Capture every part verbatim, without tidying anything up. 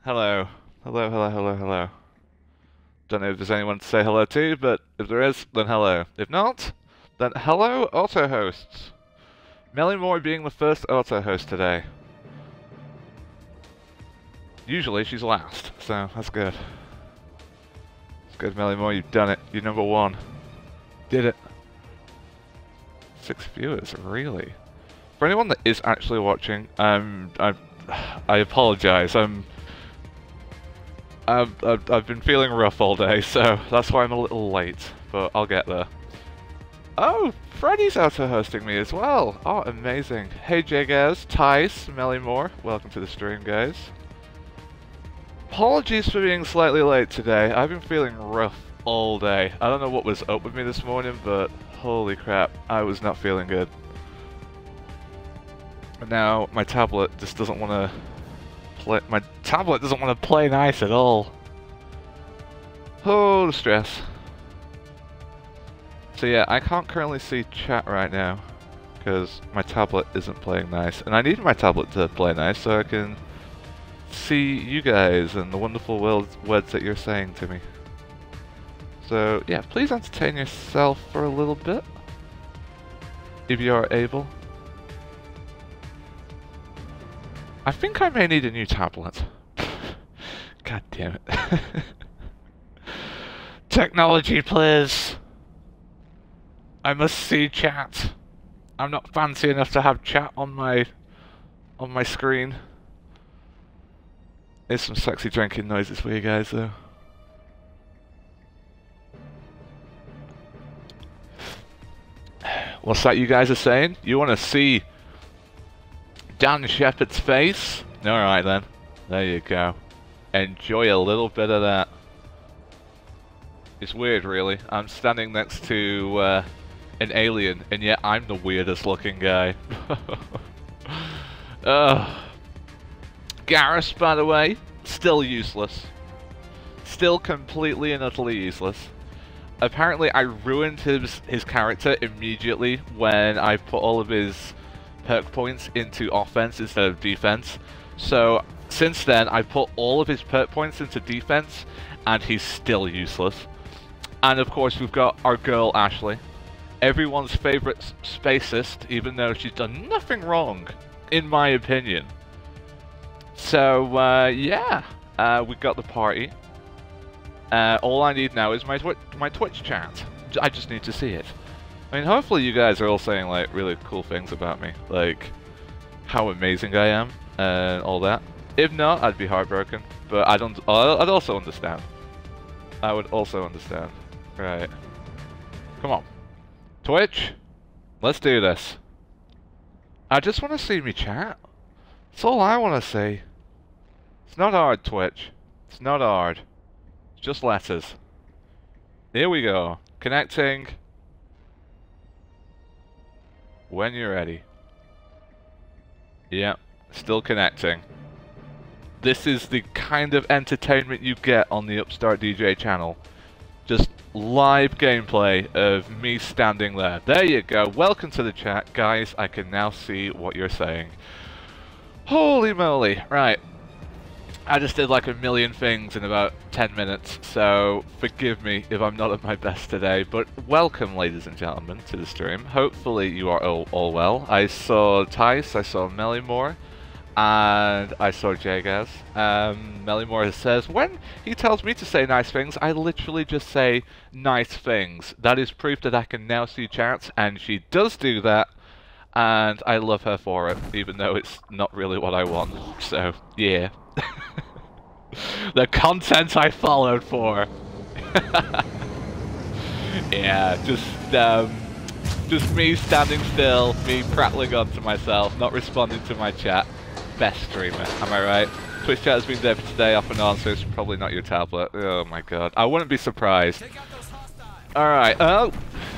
Hello. Hello, hello, hello, hello. Don't know if there's anyone to say hello to, but if there is, then hello. If not, then hello, auto hosts. Melly Moore being the first auto host today. Usually she's last, so that's good. It's good, Melly Moore, you've done it. You're number one. Did it. Six viewers, really? For anyone that is actually watching, um, I, I apologize. I'm, I've, I've, I've been feeling rough all day, so that's why I'm a little late, but I'll get there. Oh, Freddy's auto-hosting me as well. Oh, amazing. Hey, Jagaz, Tice, Melly Moore, welcome to the stream, guys. Apologies for being slightly late today. I've been feeling rough all day. I don't know what was up with me this morning, but holy crap, I was not feeling good. And now my tablet just doesn't want to play. My tablet doesn't want to play nice at all. Oh, the stress. So yeah, I can't currently see chat right now because my tablet isn't playing nice, and I need my tablet to play nice so I can see you guys and the wonderful words, words that you're saying to me. So yeah, please entertain yourself for a little bit, if you are able. I think I may need a new tablet. God damn it. Technology, please. I must see chat. I'm not fancy enough to have chat on my on my screen. There's some sexy drinking noises for you guys though. What's that you guys are saying? You want to see Dan Shepherd's face? Alright then. There you go. Enjoy a little bit of that. It's weird really. I'm standing next to uh, an alien, and yet I'm the weirdest looking guy. uh, Garrus, by the way, still useless. Still completely and utterly useless. Apparently I ruined his, his character immediately when I put all of his perk points into offense instead of defense. So since then I put all of his perk points into defense, and he's still useless. And of course we've got our girl Ashley. Everyone's favourite spacist, even though she's done nothing wrong, in my opinion. So, uh, yeah, uh, we got the party. Uh, all I need now is my, twi my Twitch chat. I just need to see it. I mean, hopefully you guys are all saying, like, really cool things about me. Like, how amazing I am, and all that. If not, I'd be heartbroken. But I don't, I'd also understand. I would also understand. Right. Come on. Twitch, let's do this. I just want to see me chat. That's all I want to see. It's not hard, Twitch. It's not hard. It's just letters. Here we go. Connecting. When you're ready. Yep, still connecting. This is the kind of entertainment you get on the UpstartDJ channel. Just live gameplay of me standing there. There you go. Welcome to the chat, guys. I can now see what you're saying. Holy moly. Right. I just did like a million things in about ten minutes, so forgive me if I'm not at my best today, but welcome, ladies and gentlemen, to the stream. Hopefully you are all, all well. I saw Tice, I saw Melly Moore, and I saw Jagaz. Um, Melly Moore says, when he tells me to say nice things, I literally just say nice things. That is proof that I can now see chats, and she does do that, and I love her for it, even though it's not really what I want. So, yeah. The content I followed for. Yeah, just, um, just me standing still, me prattling on to myself, not responding to my chat. Best streamer, am I right? Twitch chat has been there for today, off and on, so it's probably not your tablet. Oh my god, I wouldn't be surprised. Alright, oh!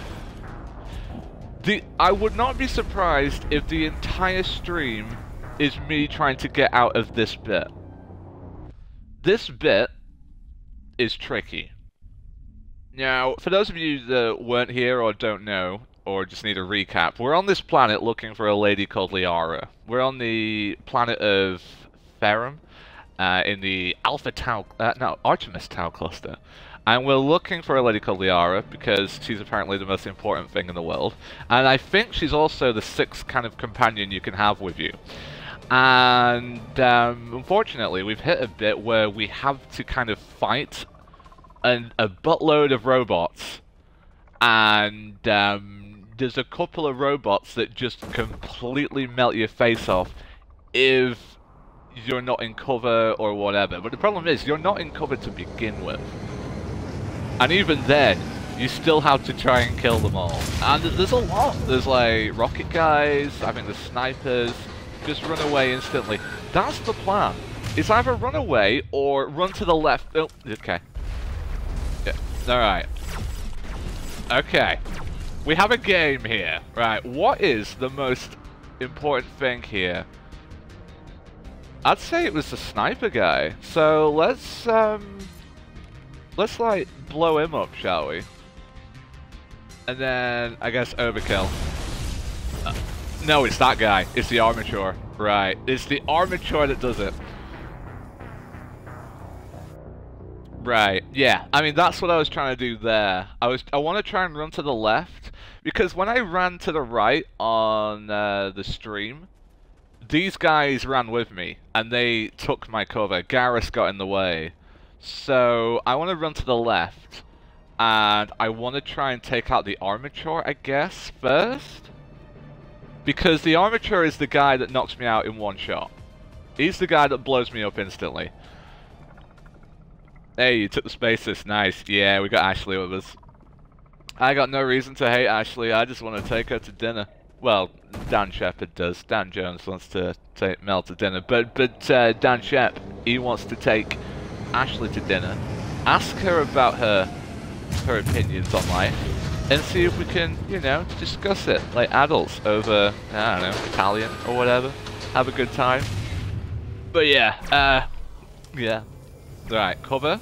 The, I would not be surprised if the entire stream is me trying to get out of this bit. This bit is tricky. Now, for those of you that weren't here or don't know, or just need a recap, we're on this planet looking for a lady called Liara. We're on the planet of Ferrum, uh, in the Alpha Tau, uh, no, Artemis Tau cluster. And we're looking for a lady called Liara, because she's apparently the most important thing in the world. And I think she's also the sixth kind of companion you can have with you. And um, unfortunately, we've hit a bit where we have to kind of fight an, a buttload of robots. And um, there's a couple of robots that just completely melt your face off if you're not in cover or whatever. But the problem is, you're not in cover to begin with. And even then, you still have to try and kill them all. And there's a lot. There's like rocket guys, I think there's snipers. Just run away instantly. That's the plan. It's either run away or run to the left. Oh, okay. Yeah, alright. Okay. We have a game here. Right, what is the most important thing here? I'd say it was the sniper guy. So let's, um... let's, like, blow him up, shall we? And then, I guess, overkill. Uh, no, it's that guy. It's the armature. Right. It's the armature that does it. Right. Yeah. I mean, that's what I was trying to do there. I was. I want to try and run to the left, because when I ran to the right on uh, the stream, these guys ran with me, and they took my cover. Garrus got in the way. So I want to run to the left, and I want to try and take out the armature, I guess, first. Because the armature is the guy that knocks me out in one shot. He's the guy that blows me up instantly. Hey, you took the spaces, nice. Yeah, we got Ashley with us. I got no reason to hate Ashley, I just want to take her to dinner. Well, Dan Shepard does. Dan Jones wants to take Mel to dinner, but, but uh, Dan Shep, he wants to take Ashley to dinner, ask her about her her opinions on life, and see if we can, you know, discuss it like adults over, I don't know, Italian or whatever. Have a good time. But yeah, uh, yeah. Right, cover.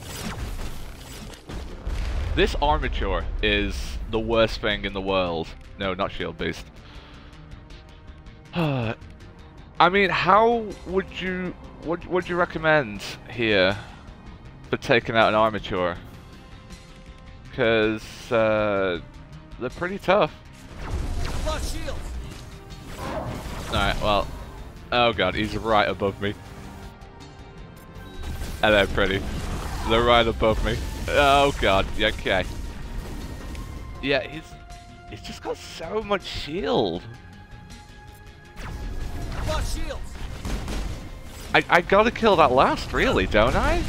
This armature is the worst thing in the world. No, not shield beast. I mean, how would you, what would you recommend here for taking out an armature? Because uh, they're pretty tough. Alright, well, oh god, he's right above me. And they're pretty. They're right above me. Oh god, yeah, okay. Yeah, he's he's just got so much shield. I I gotta kill that last, really, don't I?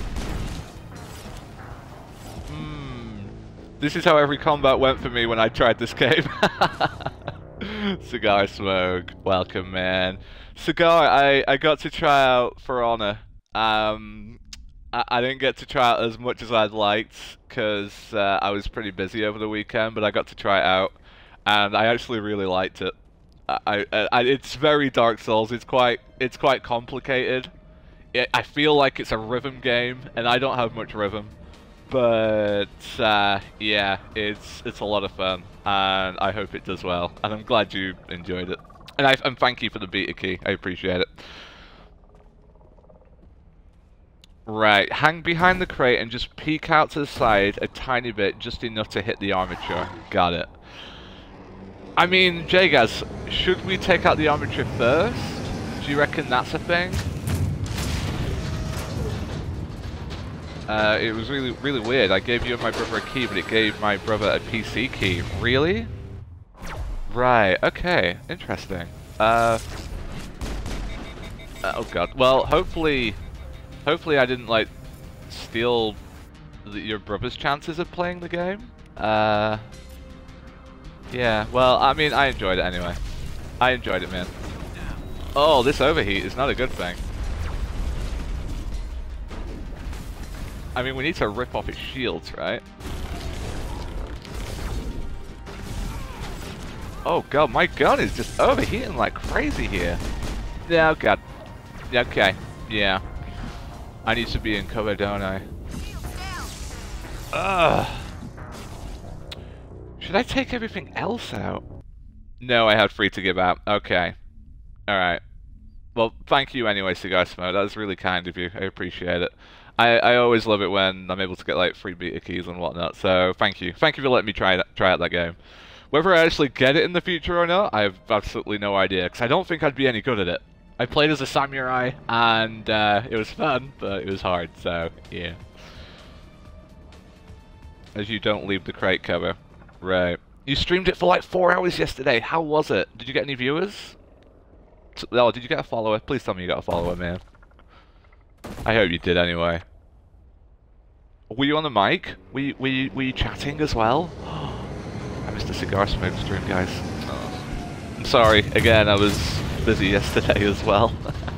Hmm. This is how every combat went for me when I tried this game. Cigar smoke, welcome, man. Cigar, I I got to try out For Honor. Um, I, I didn't get to try it as much as I'd liked because uh, I was pretty busy over the weekend, but I got to try it out, and I actually really liked it. I, I, I it's very Dark Souls. It's quite it's quite complicated. It, I feel like it's a rhythm game, and I don't have much rhythm, but uh, yeah, it's it's a lot of fun, and I hope it does well. And I'm glad you enjoyed it, and I and thank you for the beta key. I appreciate it. Right, hang behind the crate and just peek out to the side a tiny bit, just enough to hit the armature. Got it. I mean, Jagaz, should we take out the armature first? Do you reckon that's a thing? Uh, it was really, really weird. I gave you and my brother a key, but it gave my brother a P C key. Really? Right, okay. Interesting. Uh... Oh god. Well, hopefully... Hopefully I didn't, like, steal the, your brother's chances of playing the game. Uh, yeah, well, I mean, I enjoyed it anyway. I enjoyed it, man. Oh, this overheat is not a good thing. I mean, we need to rip off its shields, right? Oh god, my gun is just overheating like crazy here. Yeah, oh god. Okay, yeah. I need to be in cover, don't I? Ugh. Should I take everything else out? No, I had free to give out. Okay. Alright. Well, thank you anyway, Cigar Smoke. That was really kind of you. I appreciate it. I, I always love it when I'm able to get like free beta keys and whatnot. So thank you. Thank you for letting me try that, try out that game. Whether I actually get it in the future or not, I have absolutely no idea. Because I don't think I'd be any good at it. I played as a samurai and uh, it was fun, but it was hard. So yeah. As you don't leave the crate cover, right? You streamed it for like four hours yesterday. How was it? Did you get any viewers? Oh, did you get a follower? Please tell me you got a follower, man. I hope you did anyway. Were you on the mic? Were you, were you, were you chatting as well? I missed a Cigar Smoke stream, guys. Oh. I'm sorry. Again, I was busy yesterday as well.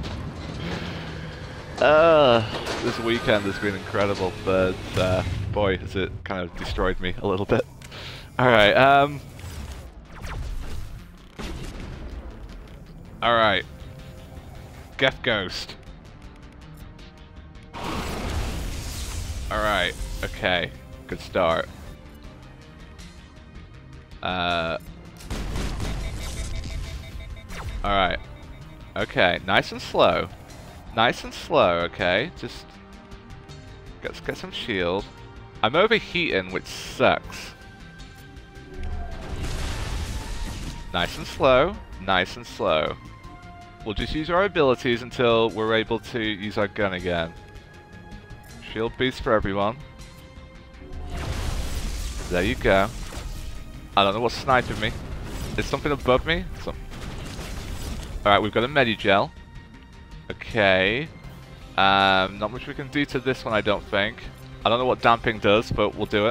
uh, this weekend has been incredible, but uh, boy, has it kind of destroyed me a little bit. Alright, um... Alright. Geth Ghost. Alright, okay. Good start. Uh... Alright. Okay, nice and slow. Nice and slow, okay. Just... Let's get some shield. I'm overheating, which sucks. Nice and slow. Nice and slow. We'll just use our abilities until we're able to use our gun again. Shield boost for everyone. There you go. I don't know what's sniping me. Is something above me? Some... Alright, we've got a Medigel. Okay. Um, not much we can do to this one, I don't think. I don't know what damping does, but we'll do it.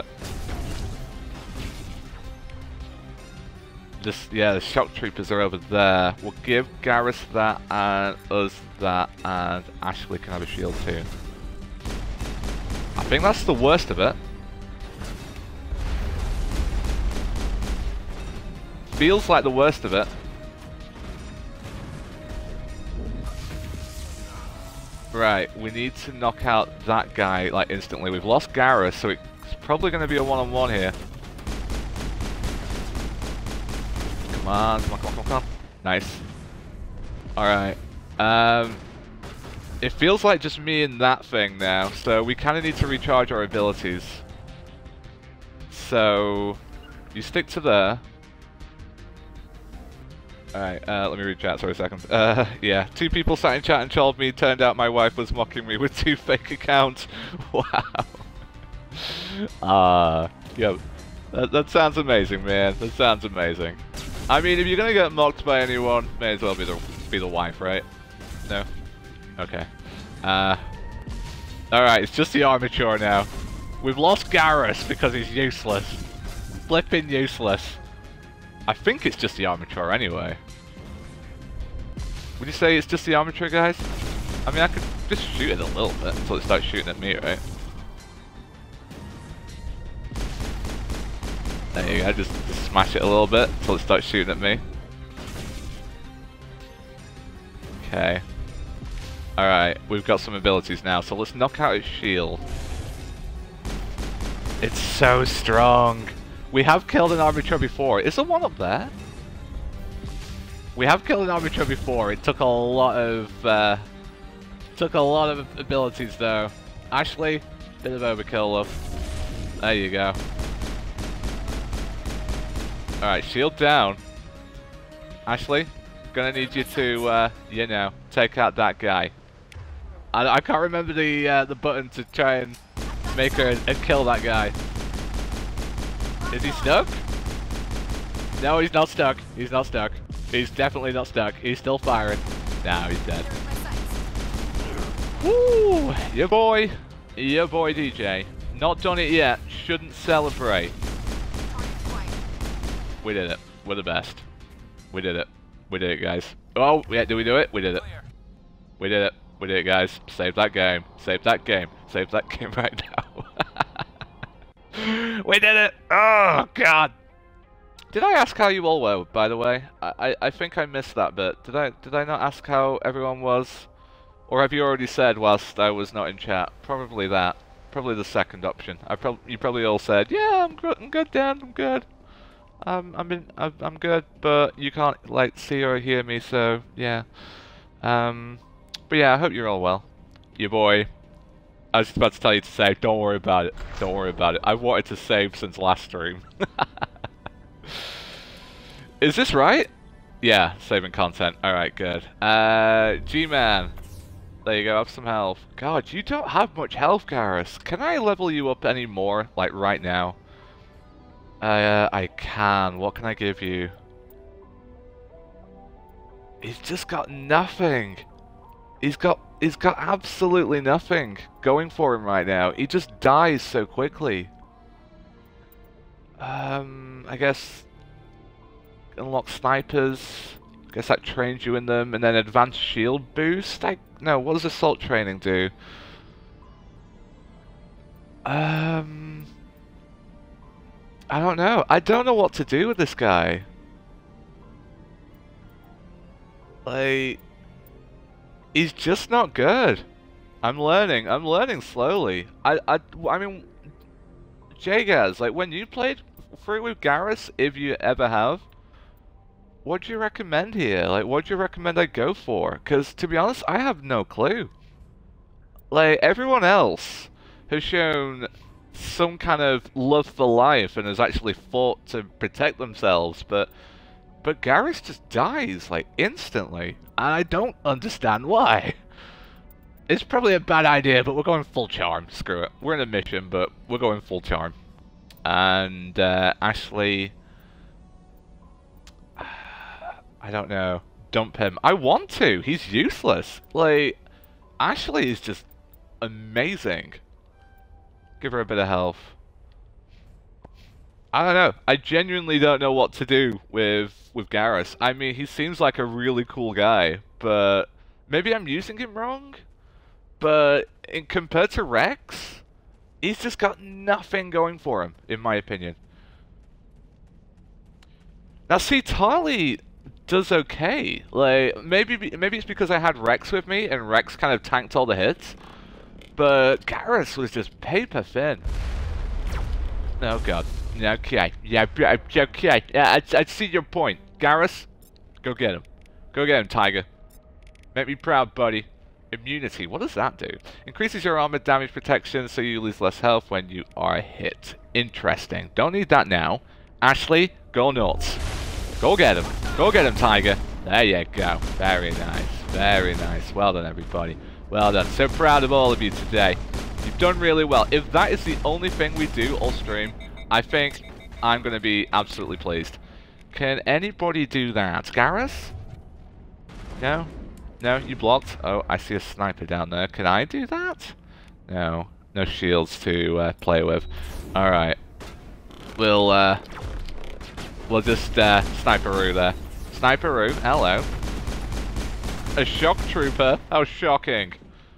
This, yeah, the shock troopers are over there. We'll give Garrus that and us that, and Ashley can have a shield too. I think that's the worst of it. Feels like the worst of it. Right, we need to knock out that guy like instantly. We've lost Garrus, so it's probably going to be a one-on-one here. Come on, come on, come on, come on, come on. Nice. Alright. Um, it feels like just me and that thing now, so we kind of need to recharge our abilities. So, you stick to there. Alright, uh, let me read chat, sorry a second. Uh, yeah, two people sat in chat and told me, turned out my wife was mocking me with two fake accounts. Wow. Ah, uh, yeah, that, that sounds amazing, man. That sounds amazing. I mean, if you're gonna get mocked by anyone, may as well be the be the wife, right? No? Okay. Uh, Alright, it's just the armature now. We've lost Garrus because he's useless. Flipping useless. I think it's just the armature anyway. Would you say it's just the armature, guys? I mean, I could just shoot it a little bit until it starts shooting at me, right? There you go, just, just smash it a little bit until it starts shooting at me. Okay. Alright, we've got some abilities now, so let's knock out his shield. It's so strong! We have killed an armature before. Is there one up there? We have killed an armature before. It took a lot of uh, took a lot of abilities though. Ashley, bit of overkill, love. There you go. All right, shield down. Ashley, gonna need you to, uh, you know, take out that guy. I, I can't remember the uh, the button to try and make her and kill that guy. Is he stuck? No, he's not stuck. He's not stuck. He's definitely not stuck. He's still firing. Now he's dead. Woo! Your boy. Your boy D J. Not done it yet. Shouldn't celebrate. We did it. We're the best. We did it. We did it, guys. Oh, yeah, did we do it? We did it. We did it. We did it, guys. Save that game. Save that game. Save that game right now. We did it! Oh, God! Did I ask how you all were, by the way? I, I, I think I missed that bit. Did I did I not ask how everyone was? Or have you already said whilst I was not in chat? Probably that. Probably the second option. I prob you probably all said, yeah, I'm good, I'm good, Dan, I'm good. Um, I'm, in, I'm, I'm good, but you can't, like, see or hear me, so, yeah. Um, but yeah, I hope you're all well. Your boy. I was about to tell you to save. Don't worry about it. Don't worry about it. I've wanted to save since last stream. Is this right? Yeah, saving content. Alright, good. Uh, G-Man. There you go, have some health. God, you don't have much health, Garrus. Can I level you up any more, like right now? Uh, I can. What can I give you? He's just got nothing. He's got he's got absolutely nothing going for him right now. He just dies so quickly. Um, I guess unlock snipers. I guess that trains you in them, and then advanced shield boost. I no, what does assault training do? Um, I don't know. I don't know what to do with this guy. Like, he's just not good. I'm learning. I'm learning slowly. I, I, I mean, Jagaz, like, when you played through with Garrus, if you ever have, what do you recommend here? Like, what do you recommend I go for? Because, to be honest, I have no clue. Like, everyone else has shown some kind of love for life and has actually fought to protect themselves, but but Garrus just dies, like, instantly. And I don't understand why. It's probably a bad idea, but we're going full charm. Screw it. We're in a mission, but we're going full charm. And, uh, Ashley... I don't know. Dump him. I want to. He's useless. Like, Ashley is just amazing. Give her a bit of health. I don't know. I genuinely don't know what to do with with Garrus. I mean, he seems like a really cool guy, but maybe I'm using him wrong. But in compared to Rex, he's just got nothing going for him, in my opinion. Now, see, Tali does okay. Like, maybe maybe it's because I had Rex with me, and Rex kind of tanked all the hits. But Garrus was just paper thin. Oh god. Okay. Yeah, okay. Yeah, I, I see your point. Garrus, go get him. Go get him, Tiger. Make me proud, buddy. Immunity. What does that do? Increases your armor damage protection so you lose less health when you are hit. Interesting. Don't need that now. Ashley, go nuts. Go get him. Go get him, Tiger. There you go. Very nice. Very nice. Well done, everybody. Well done. So proud of all of you today. You've done really well. If that is the only thing we do all stream, I think I'm going to be absolutely pleased. Can anybody do that? Garrus? No? No? You blocked? Oh, I see a sniper down there. Can I do that? No. No shields to uh, play with. Alright. We'll, uh... We'll just, uh, sniperoo there. Sniperoo, hello. A shock trooper? How shocking.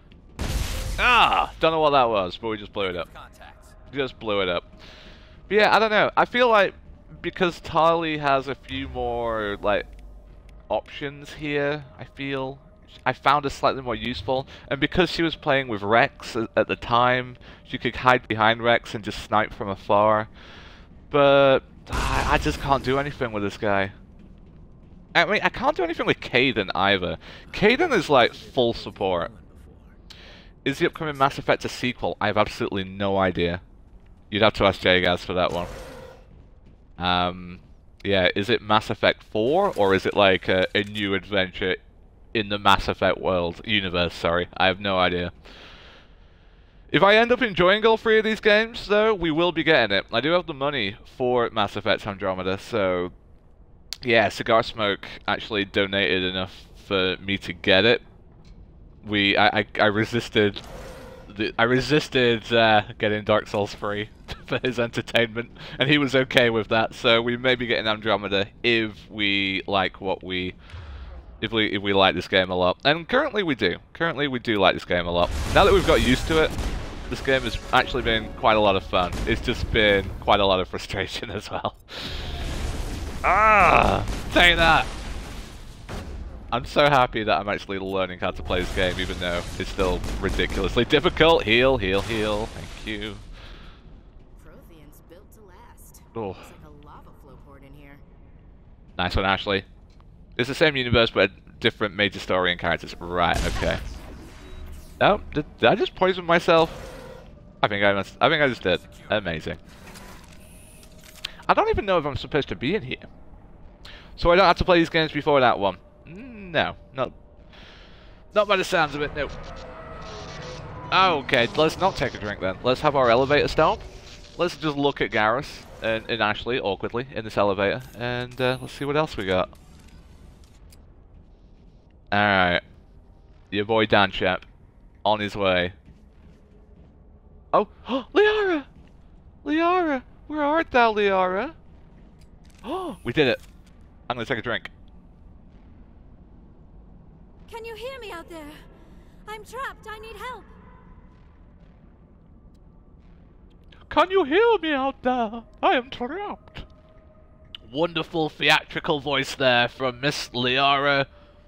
Ah! Don't know what that was, but we just blew it up. Just blew it up. But yeah, I don't know. I feel like because Tali has a few more, like, options here, I feel I found her slightly more useful. And because she was playing with Rex at the time, she could hide behind Rex and just snipe from afar. But I just can't do anything with this guy. I mean, I can't do anything with Caden either. Caden is like full support. Is the upcoming Mass Effect a sequel? I have absolutely no idea. You'd have to ask Jagaz for that one. Um, yeah, is it Mass Effect four, or is it like a, a new adventure in the Mass Effect world, universe, sorry. I have no idea. If I end up enjoying all three of these games, though, we will be getting it. I do have the money for Mass Effect Andromeda, so... Yeah, Cigar Smoke actually donated enough for me to get it. We, I, I, I resisted... The, I resisted uh, getting Dark Souls free for his entertainment, and he was okay with that, so we may be getting Andromeda if we like what we... If we, if we like this game a lot. And currently we do. Currently we do like this game a lot. Now that we've got used to it, this game has actually been quite a lot of fun. It's just been quite a lot of frustration as well. Ah! Say that! I'm so happy that I'm actually learning how to play this game, even though it's still ridiculously difficult. Heal, heal, heal. Thank you. Prothean's built to last. Oh. It's like a lava flow port in here. Nice one, Ashley. It's the same universe, but different major story and characters. Right, okay. Oh, did, did I just poison myself? I think I must. I think I just did. Amazing. I don't even know if I'm supposed to be in here. So I don't have to play these games before that one. No, not, not by the sounds of it. No. Okay, let's not take a drink then. Let's have our elevator stop. Let's just look at Garrus and, and Ashley awkwardly in this elevator, and uh, let's see what else we got. All right, your boy Dan Shep on his way. Oh, oh, Liara! Liara! Where art thou, Liara? Oh, we did it. I'm gonna take a drink. Can you hear me out there? I'm trapped. I need help. Can you hear me out there? I am trapped. Wonderful theatrical voice there from Miss Liara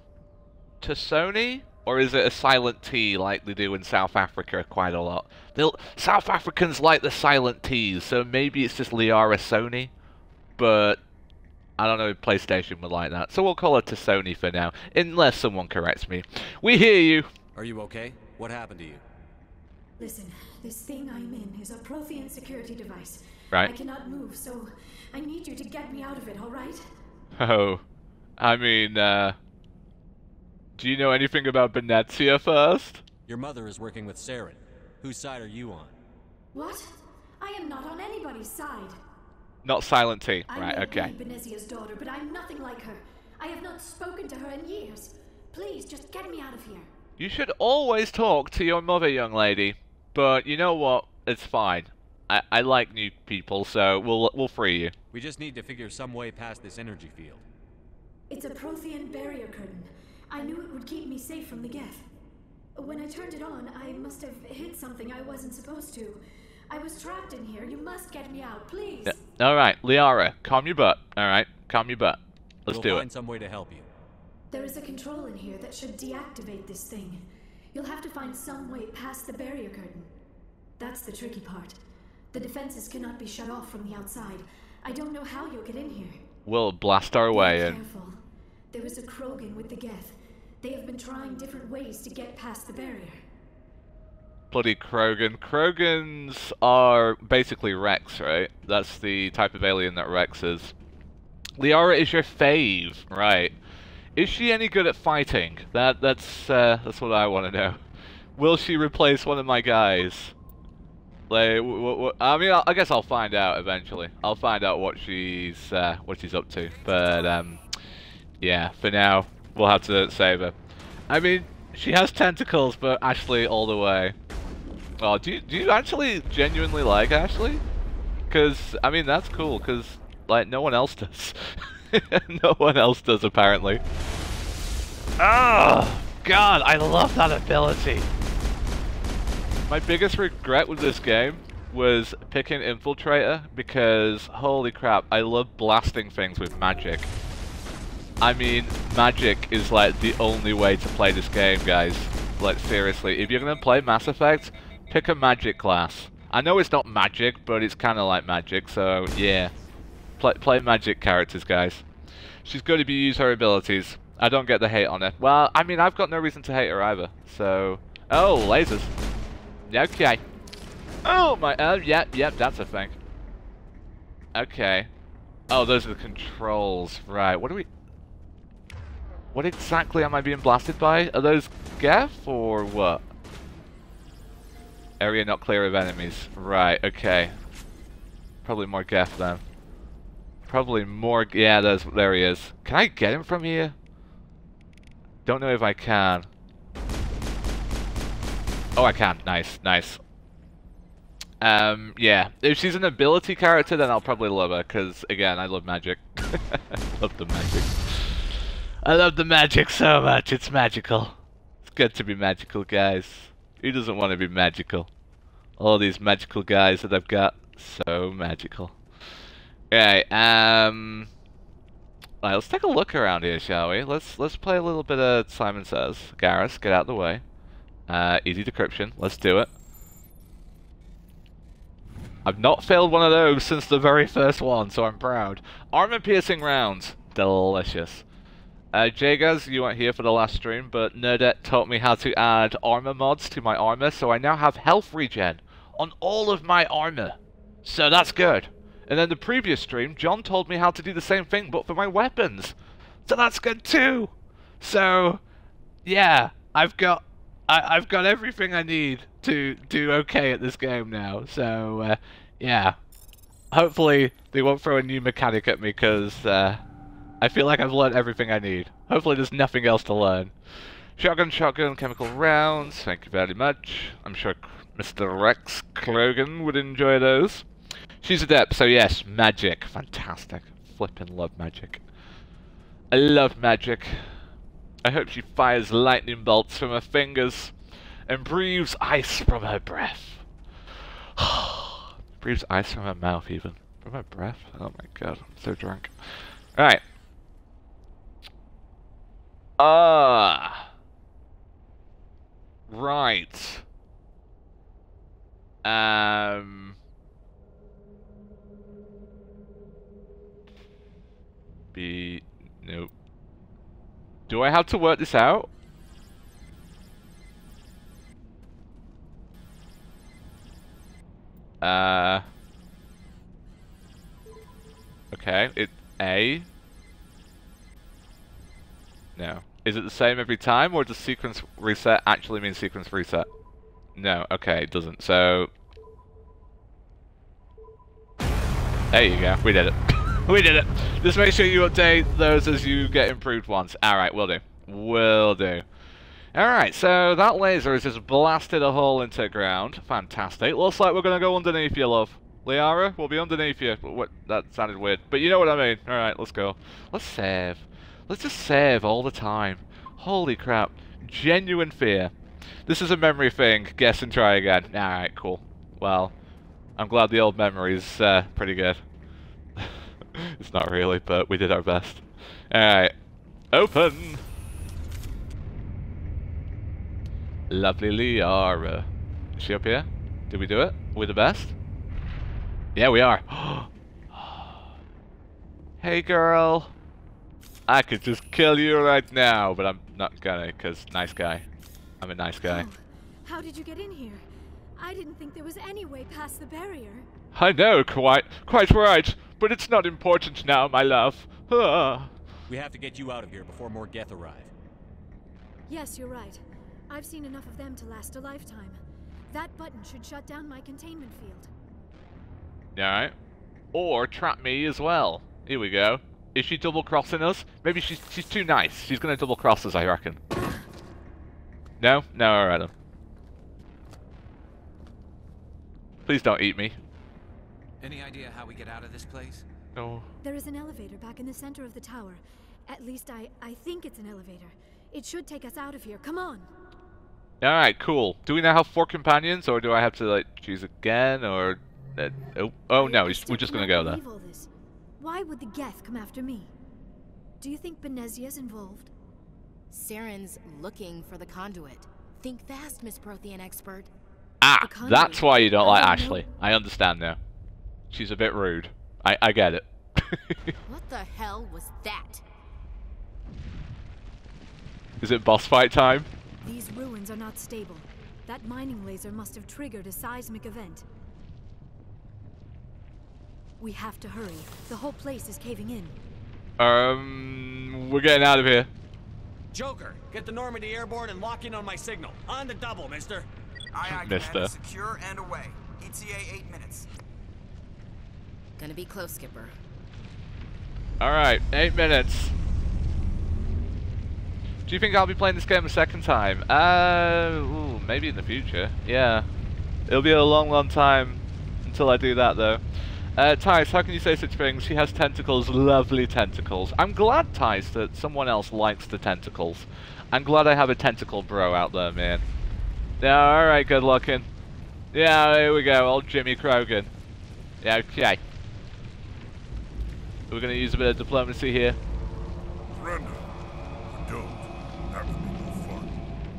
Tassoni? Or is it a silent T like they do in South Africa quite a lot? They'll, South Africans like the silent T's, so maybe it's just Liara Sony. But I don't know if PlayStation would like that. So we'll call her Tassoni for now, unless someone corrects me. We hear you. Are you okay? What happened to you? Listen, this thing I'm in is a Prothean security device. Right. I cannot move, so I need you to get me out of it, all right? Oh, I mean, uh... do you know anything about Venezia first? Your mother is working with Saren. Whose side are you on? What? I am not on anybody's side. Not Silent T. I Right, may okay. be Benezia's daughter, but I'm nothing like her. I have not spoken to her in years. Please, just get me out of here. You should always talk to your mother, young lady. But you know what? It's fine. I, I like new people, so we'll we'll free you. We just need to figure some way past this energy field. It's a Prothean barrier curtain. I knew it would keep me safe from the Geth. When I turned it on, I must have hit something I wasn't supposed to. I was trapped in here. You must get me out, please. Yeah. Alright, Liara, calm your butt. Alright, calm your butt. Let's we'll do find it. some way to help you. There is a control in here that should deactivate this thing. You'll have to find some way past the barrier curtain. That's the tricky part. The defenses cannot be shut off from the outside. I don't know how you'll get in here. We'll blast our way Be in. careful. There is a Krogan with the Geth. They have been trying different ways to get past the barrier. Bloody Krogan. Krogans are basically Rex, right? That's the type of alien that Rex is. Liara is your fave, right? Is she any good at fighting? That that's uh, that's what I want to know. Will she replace one of my guys? Like, w w I mean, I, I guess I'll find out eventually. I'll find out what she's uh, what she's up to. But um, yeah, for now we'll have to save her. I mean, she has tentacles, but Ashley all the way. Oh, do you do you actually genuinely like Ashley? Because I mean, that's cool. Because like no one else does. No one else does, apparently. Oh, God, I love that ability. My biggest regret with this game was picking Infiltrator, because, holy crap, I love blasting things with magic. I mean, magic is, like, the only way to play this game, guys. Like, seriously, if you're gonna play Mass Effect, pick a magic class. I know it's not magic, but it's kind of like magic, so, yeah. Play, play magic characters, guys. She's going to be use her abilities. I don't get the hate on her. Well, I mean, I've got no reason to hate her either. So, oh, lasers. Okay. Oh my. Oh, yep, yep. That's a thing. Okay. Oh, those are the controls. Right. What do we? What exactly am I being blasted by? Are those Geth or what? Area not clear of enemies. Right. Okay. Probably more Geth then. Probably more. Yeah, there's, there he is. Can I get him from here? Don't know if I can. Oh, I can. Nice, nice. Um, yeah. If she's an ability character, then I'll probably love her, because, again, I love magic. I love the magic. I love the magic so much. It's magical. It's good to be magical, guys. Who doesn't want to be magical? All these magical guys that I've got. So magical. Okay, um... Alright, let's take a look around here, shall we? Let's let's play a little bit of Simon Says. Garrus, get out of the way. Uh, easy decryption. Let's do it. I've not failed one of those since the very first one, so I'm proud. Armor-piercing rounds. Delicious. Uh, Jagaz, you weren't here for the last stream, but Nerdette taught me how to add armor mods to my armor, so I now have health regen on all of my armor. So that's good. And then the previous stream, John told me how to do the same thing, but for my weapons. So that's good too. So, yeah, I've got, I, I've got everything I need to do okay at this game now. So, uh, yeah. Hopefully they won't throw a new mechanic at me, because uh, I feel like I've learned everything I need. Hopefully there's nothing else to learn. Shotgun, shotgun, chemical rounds, thank you very much. I'm sure Mister Rex Krogan would enjoy those. She's adept, so yes, magic. Fantastic. Flippin' love magic. I love magic. I hope she fires lightning bolts from her fingers and breathes ice from her breath. Breathes ice from her mouth, even. From her breath? Oh my god, I'm so drunk. Alright. Ah. Uh, right. Um. Be. Nope. Do I have to work this out? Uh. Okay, it A. No. Is it the same every time, or does sequence reset actually mean sequence reset? No, okay, it doesn't. So. There you go, we did it. We did it! Just make sure you update those as you get improved ones. Alright, will do. Will do. Alright, so that laser has just blasted a hole into the ground. Fantastic. Looks like we're going to go underneath you, love. Liara, we'll be underneath you. What? That sounded weird. But you know what I mean. Alright, let's go. Let's save. Let's just save all the time. Holy crap. Genuine fear. This is a memory thing. Guess and try again. Alright, cool. Well, I'm glad the old memory's uh, pretty good. It's not really, but we did our best. Alright. Open! Lovely Liara. Is she up here? Did we do it? Are we the best? Yeah, we are. Hey, girl. I could just kill you right now, but I'm not gonna, because nice guy. I'm a nice guy. Oh, how did you get in here? I didn't think there was any way past the barrier. I know, quite, quite right. But it's not important now, my love. Ah. We have to get you out of here before more Geth arrive. Yes, you're right. I've seen enough of them to last a lifetime. That button should shut down my containment field. Alright. Or trap me as well. Here we go. Is she double-crossing us? Maybe she's she's too nice. She's gonna double-cross us, I reckon. No? No, alright then. Please don't eat me. Any idea how we get out of this place? No. There is an elevator back in the center of the tower. At least I, I think it's an elevator. It should take us out of here. Come on. Alright, cool. Do we now have four companions, or do I have to, like, choose again, or... Uh, oh, oh no, we're just gonna go there. All this. Why would the Geth come after me? Do you think Benezia's involved? Saren's looking for the conduit. Think fast, Miss Prothean expert. Ah, that's why you don't I like don't Ashley. know. I understand now. She's a bit rude. I, I get it. What the hell was that? Is it boss fight time? These ruins are not stable. That mining laser must have triggered a seismic event. We have to hurry. The whole place is caving in. Um, we're getting out of here. Joker, get the Normandy airborne and lock in on my signal. On the double, mister. Aye, aye, Mister. Commander. Secure and away. E T A eight minutes. Gonna be close, Skipper. Alright, eight minutes. Do you think I'll be playing this game a second time? Uh, ooh, maybe in the future. Yeah. It'll be a long, long time until I do that, though. Uh, Tice, how can you say such things? She has tentacles, lovely tentacles. I'm glad, Tice, that someone else likes the tentacles. I'm glad I have a tentacle bro out there, man. Yeah, alright, good looking. Yeah, here we go, old Jimmy Krogan. Yeah, okay. We're gonna use a bit of diplomacy here. Surrender. Or don't. That would be no fun.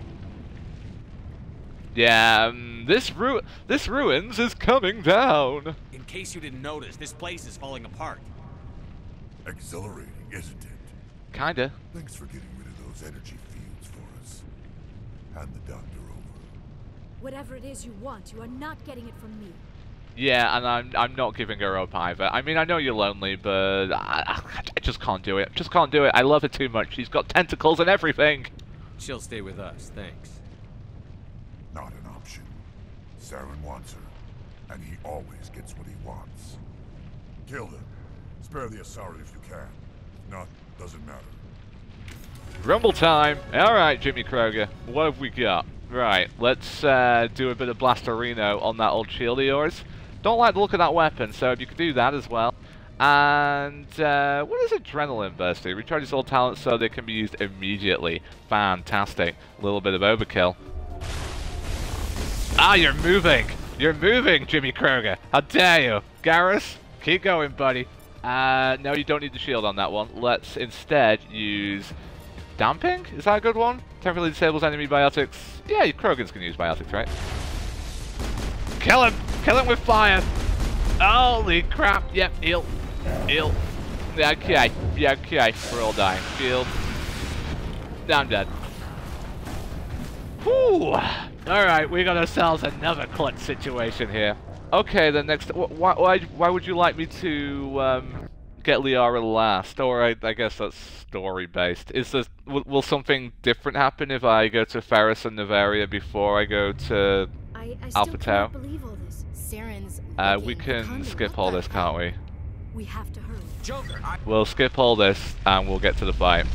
Yeah, um, this ru this ruins is coming down. In case you didn't notice, this place is falling apart. Exhilarating, isn't it? Kinda. Thanks for getting rid of those energy fields for us. Hand the doctor over. Whatever it is you want, you are not getting it from me. Yeah, and I'm I'm not giving her up either. I mean, I know you're lonely, but I, I just can't do it. Just can't do it. I love her too much. She's got tentacles and everything. She'll stay with us, thanks. Not an option. Saren wants her, and he always gets what he wants. Kill them. Spare the Asari if you can. If not, doesn't matter. Rumble time. All right, Jimmy Kroger. What have we got? Right, let's uh, do a bit of Blasterino on that old shield of yours. Don't like the look of that weapon, so if you could do that as well. And uh, what is Adrenaline Burst do? Recharges all talents so they can be used immediately. Fantastic. A little bit of overkill. Ah, you're moving! You're moving, Jimmy Kroger! How dare you! Garrus, keep going, buddy. Uh, no, you don't need the shield on that one. Let's instead use Damping? Is that a good one? Temporarily disables enemy biotics. Yeah, Krogans can use biotics, right? Kill him! Kill him with fire! Holy crap! Yep, heal. Heal. Yeah, okay. Yeah, okay. We're all dying. Shield. I'm dead. Whew! Alright, we got ourselves another clutch situation here. Okay, then next... Why, why, why would you like me to um, get Liara last? Or I, I guess that's story-based. Is this... Will, will something different happen if I go to Ferris and Nevaria before I go to I, I still still Tau? cannot believe all this. Saren's Uh, we looking for can conduit. skip What all the this, hell? can't we? We have to hurry. Joker! We'll skip all this and we'll get to the fight.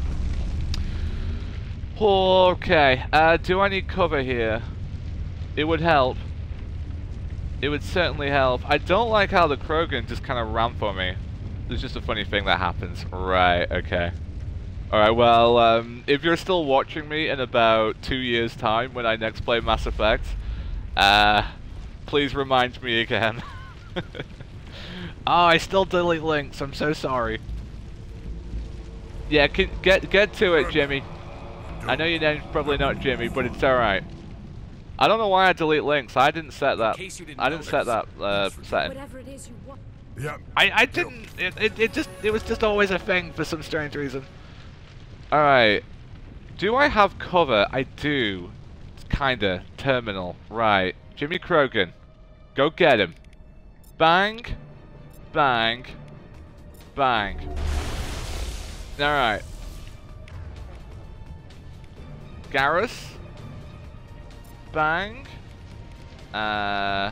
Okay, uh, do I need cover here? It would help. It would certainly help. I don't like how the Krogan just kind of ran for me. There's just a funny thing that happens. Right, okay. Alright, well, um, if you're still watching me in about two years' time when I next play Mass Effect, uh, please remind me again. Oh, I still delete links. I'm so sorry. Yeah, can, get get to it, Jimmy. I know your name's probably not Jimmy, but it's alright. I don't know why I delete links. I didn't set that. In case you didn't I didn't set that uh, setting. Whatever it is you want. Yeah. I I didn't. It, it it just it was just always a thing for some strange reason. All right. Do I have cover? I do. It's kinda terminal. Right. Jimmy Krogan. Go get him. Bang. Bang. Bang. All right. Garrus. Bang. Uh.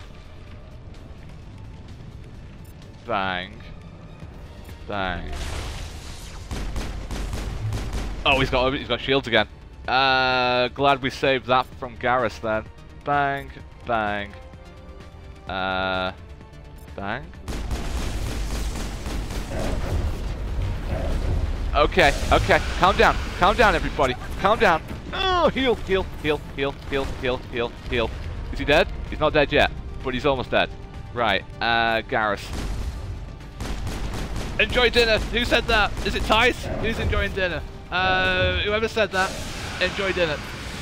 Bang. Bang. Oh, he's got he's got shields again. Uh, glad we saved that from Garrus then. Bang. Bang. Uh. Bang. Okay, okay, calm down, calm down everybody, calm down. Oh, heal, heal, heal, heal, heal, heal, heal, heal. Is he dead? He's not dead yet, but he's almost dead. Right, uh, Garrus. Enjoy dinner. Who said that? Is it Tice? Who's enjoying dinner? Uh, whoever said that, enjoy dinner.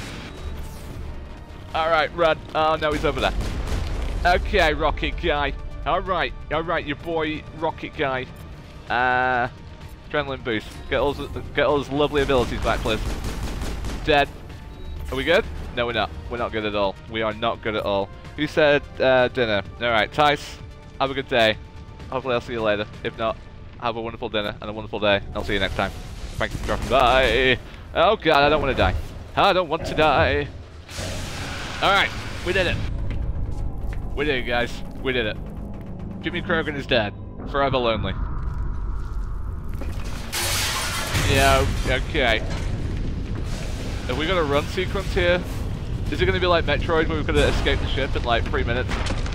Alright, run. Oh no, he's over there. Okay, Rocket Guy. Alright, alright, your boy, Rocket Guy. Uh... Adrenaline boost. Get all those, get all those lovely abilities back, please. Dead. Are we good? No, we're not. We're not good at all. We are not good at all. Who said uh, dinner? Alright, Tice, have a good day. Hopefully I'll see you later. If not, have a wonderful dinner and a wonderful day. I'll see you next time. Thank you for dropping by. Oh god, I don't want to die. I don't want to die. Alright, we did it. We did it, guys. We did it. Jimmy Krogan is dead. Forever lonely. Yeah, okay. Have we got a run sequence here? Is it going to be like Metroid where we've got to escape the ship in like three minutes?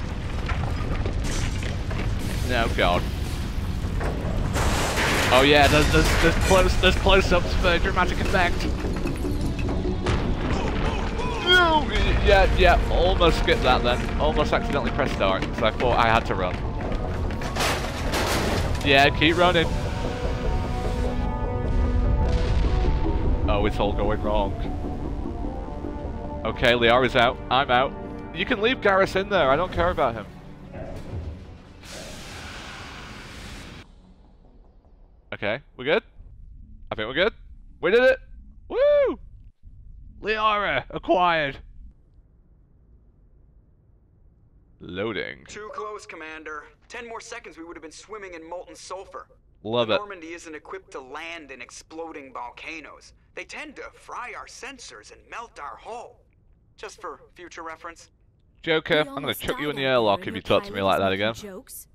No, god. Oh yeah, there's, there's, there's, close, there's close-ups for dramatic effect. No! Yeah, yeah, almost skipped that then. Almost accidentally pressed start, because I thought I had to run. Yeah, keep running. Oh, it's all going wrong. Okay, Liara's out. I'm out. You can leave Garrus in there. I don't care about him. Okay, we good? I think we're good. We did it! Woo! Liara acquired. Loading. Too close, Commander. Ten more seconds we would have been swimming in molten sulfur. Love the it. Normandy isn't equipped to land in exploding volcanoes. They tend to fry our sensors and melt our hull. Just for future reference. Joker, We I'm gonna almost chuck you in died the out airlock there if and you your talk to me pilot like is that making again. Jokes?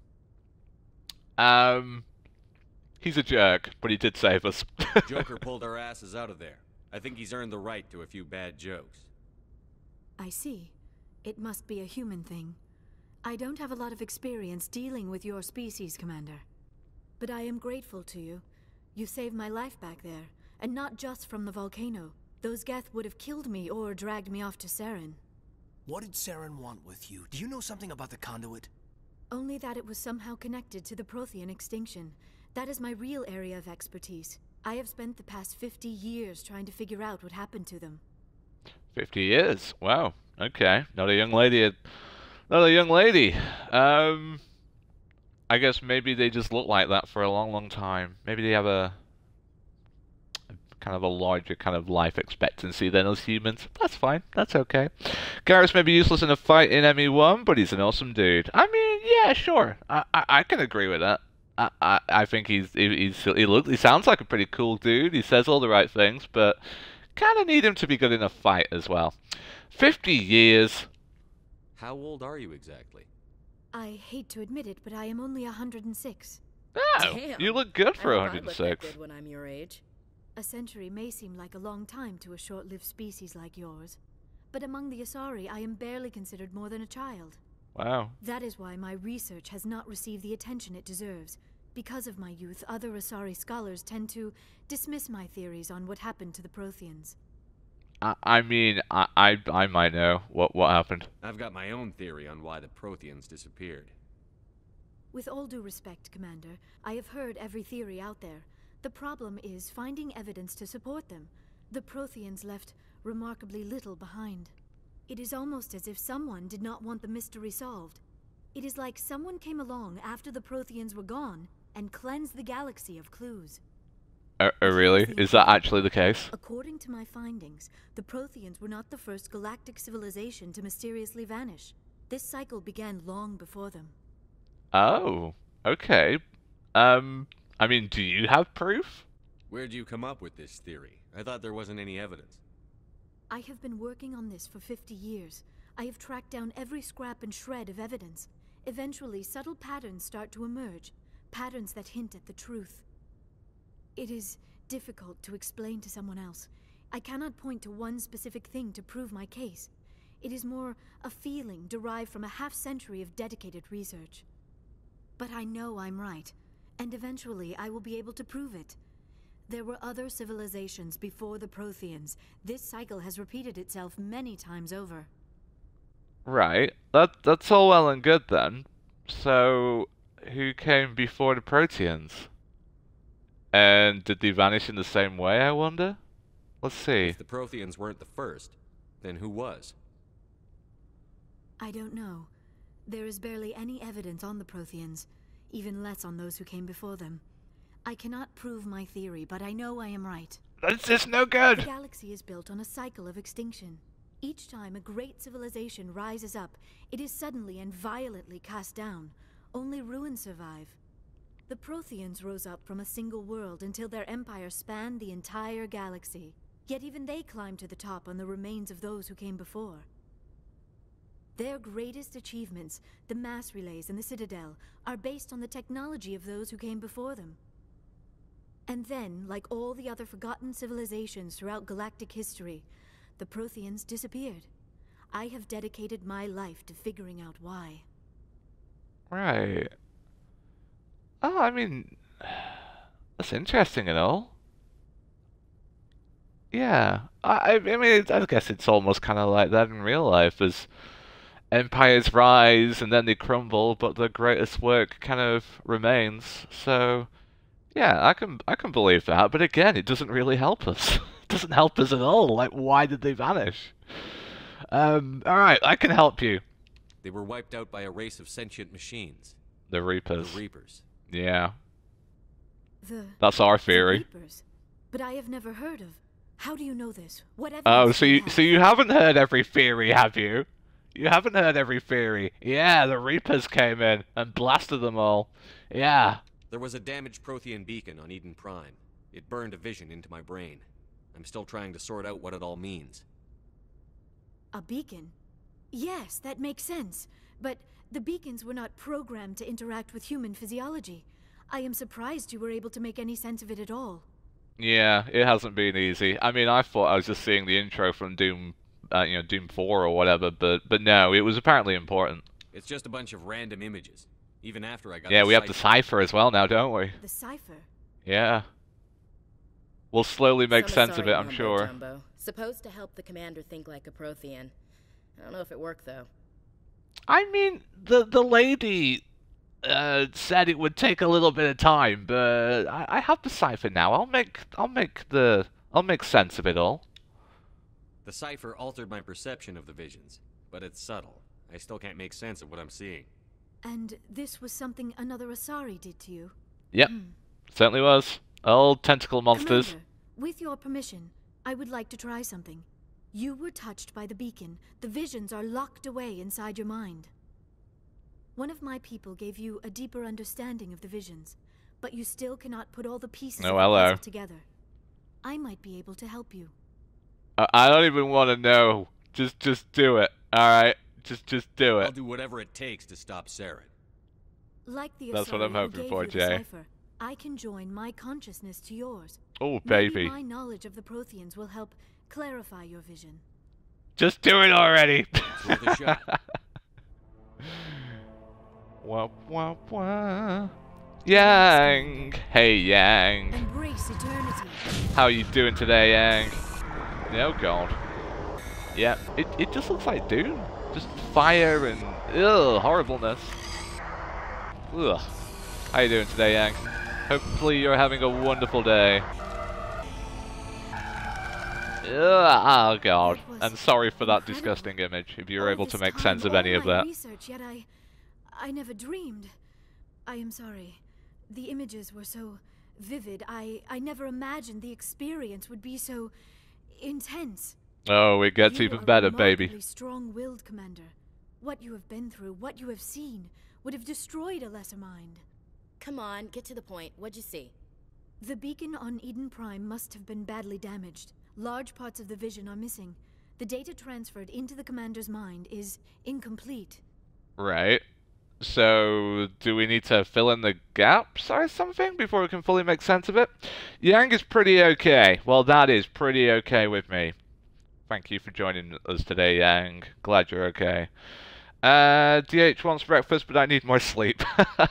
Um, he's a jerk, but he did save us. Joker pulled our asses out of there. I think he's earned the right to a few bad jokes. I see. It must be a human thing. I don't have a lot of experience dealing with your species, Commander. But I am grateful to you. You saved my life back there, and not just from the volcano. Those Geth would have killed me or dragged me off to Saren. What did Saren want with you? Do you know something about the conduit? Only that it was somehow connected to the Prothean extinction. That is my real area of expertise. I have spent the past fifty years trying to figure out what happened to them. Fifty years. Wow. Okay. Not a young lady. Not a young lady. Um, I guess maybe they just look like that for a long, long time. Maybe they have a, a kind of a larger kind of life expectancy than us humans. That's fine. That's okay. Garrus may be useless in a fight in M E one, but he's an awesome dude. I mean, yeah, sure. I I, I can agree with that. I, I I think he's he, he's he look he sounds like a pretty cool dude. He says all the right things, but kind of need him to be good in a fight as well. Fifty years. How old are you exactly? I hate to admit it, but I am only one hundred six. Oh, Damn. you look good for I one hope I hundred look that six. good when I'm your age. A century may seem like a long time to a short-lived species like yours, but among the Asari, I am barely considered more than a child. Wow. That is why my research has not received the attention it deserves. Because of my youth, other Asari scholars tend to dismiss my theories on what happened to the Protheans. I, I mean, I, I I might know what what happened. I've got my own theory on why the Protheans disappeared. With all due respect, Commander, I have heard every theory out there. The problem is finding evidence to support them. The Protheans left remarkably little behind. It is almost as if someone did not want the mystery solved. It is like someone came along after the Protheans were gone and cleansed the galaxy of clues. Uh, uh, really? Is that actually the case? According to my findings, the Protheans were not the first galactic civilization to mysteriously vanish. This cycle began long before them. Oh, okay. Um, I mean, do you have proof? Where'd you come up with this theory? I thought there wasn't any evidence. I have been working on this for fifty years. I have tracked down every scrap and shred of evidence. Eventually, subtle patterns start to emerge, patterns that hint at the truth. It is difficult to explain to someone else. I cannot point to one specific thing to prove my case. It is more a feeling derived from a half-century of dedicated research. But I know I'm right, and eventually I will be able to prove it. There were other civilizations before the Protheans. This cycle has repeated itself many times over. Right. That that's all well and good then. So, who came before the Proteans? And did they vanish in the same way, I wonder? Let's see. If the Protheans weren't the first, then who was? I don't know. There is barely any evidence on the Protheans, even less on those who came before them. I cannot prove my theory, but I know I am right. That's just no The good! galaxy is built on a cycle of extinction. Each time a great civilization rises up, it is suddenly and violently cast down. Only ruins survive. The Protheans rose up from a single world until their empire spanned the entire galaxy. Yet even they climbed to the top on the remains of those who came before. Their greatest achievements, the mass relays and the Citadel, are based on the technology of those who came before them. And then, like all the other forgotten civilizations throughout galactic history, the Protheans disappeared. I have dedicated my life to figuring out why. Right. Oh, I mean, that's interesting and all. Yeah. I, I mean, I guess it's almost kind of like that in real life, as empires rise and then they crumble, but the greatest work kind of remains. So, yeah, I can I can believe that. But again, it doesn't really help us. It doesn't help us at all. Like, why did they vanish? Um. All right, I can help you. They were wiped out by a race of sentient machines. The Reapers. The Reapers. Yeah. The That's our the theory. Reapers. But I have never heard of. How do you know this? What evidence Oh, do so you you have? so you haven't heard every theory, have you? You haven't heard every theory. Yeah, the Reapers came in and blasted them all. Yeah. There was a damaged Prothean beacon on Eden Prime. It burned a vision into my brain. I'm still trying to sort out what it all means. A beacon? Yes, that makes sense. But the beacons were not programmed to interact with human physiology. I am surprised you were able to make any sense of it at all. Yeah, it hasn't been easy. I mean, I thought I was just seeing the intro from Doom, uh, you know, Doom four or whatever, but but no, it was apparently important. It's just a bunch of random images. Even after I got Yeah, the we have the cipher. cipher as well now, don't we? The cipher? Yeah. We'll slowly make Some sense of it, Asari I'm mumbo sure. jumbo. Supposed to help the commander think like a Prothean. I don't know if it worked though. I mean, the the lady uh, said it would take a little bit of time, but I, I have the cipher now. I'll make I'll make the I'll make sense of it all. The cipher altered my perception of the visions, but it's subtle. I still can't make sense of what I'm seeing. And this was something another Asari did to you? Yep, Hmm. certainly was. Old tentacle monsters. Commander, with your permission, I would like to try something. You were touched by the beacon. The visions are locked away inside your mind. One of my people gave you a deeper understanding of the visions, but you still cannot put all the pieces Oh, of the hello. puzzle together. I might be able to help you. I, I don't even want to know. Just just do it. All right, just just do I'll it. do whatever it takes to stop Saren. Like the That's what Asari I'm who hoping gave for, you the Jay. cipher, I can join my consciousness to yours. Oh, Maybe baby. my knowledge of the Protheans will help clarify your vision. Just do it already. It's worth a shot. Wah, wah, wah. Yang. Hey, Yang. Embrace eternity. How you doing today, Yang? Oh, God. Yeah, it, it just looks like Doom. Just fire and ugh, horribleness. Ugh. How you doing today, Yang? Hopefully you're having a wonderful day. Ugh, oh, God. And sorry for that disgusting image, if you were All able to this make time, sense of all any of my that. Research, yet I, I never dreamed. I am sorry. The images were so vivid. I, I never imagined the experience would be so intense. Oh, it gets You even are better, baby. remarkably strong-willed, Commander. What you have been through, what you have seen, would have destroyed a lesser mind. Come on, get to the point. What'd you see? The beacon on Eden Prime must have been badly damaged. Large parts of the vision are missing. The data transferred into the commander's mind is incomplete. Right. So, do we need to fill in the gaps or something before we can fully make sense of it? Yang is pretty okay. Well, that is pretty okay with me. Thank you for joining us today, Yang. Glad you're okay. Uh, D H wants breakfast, but I need more sleep.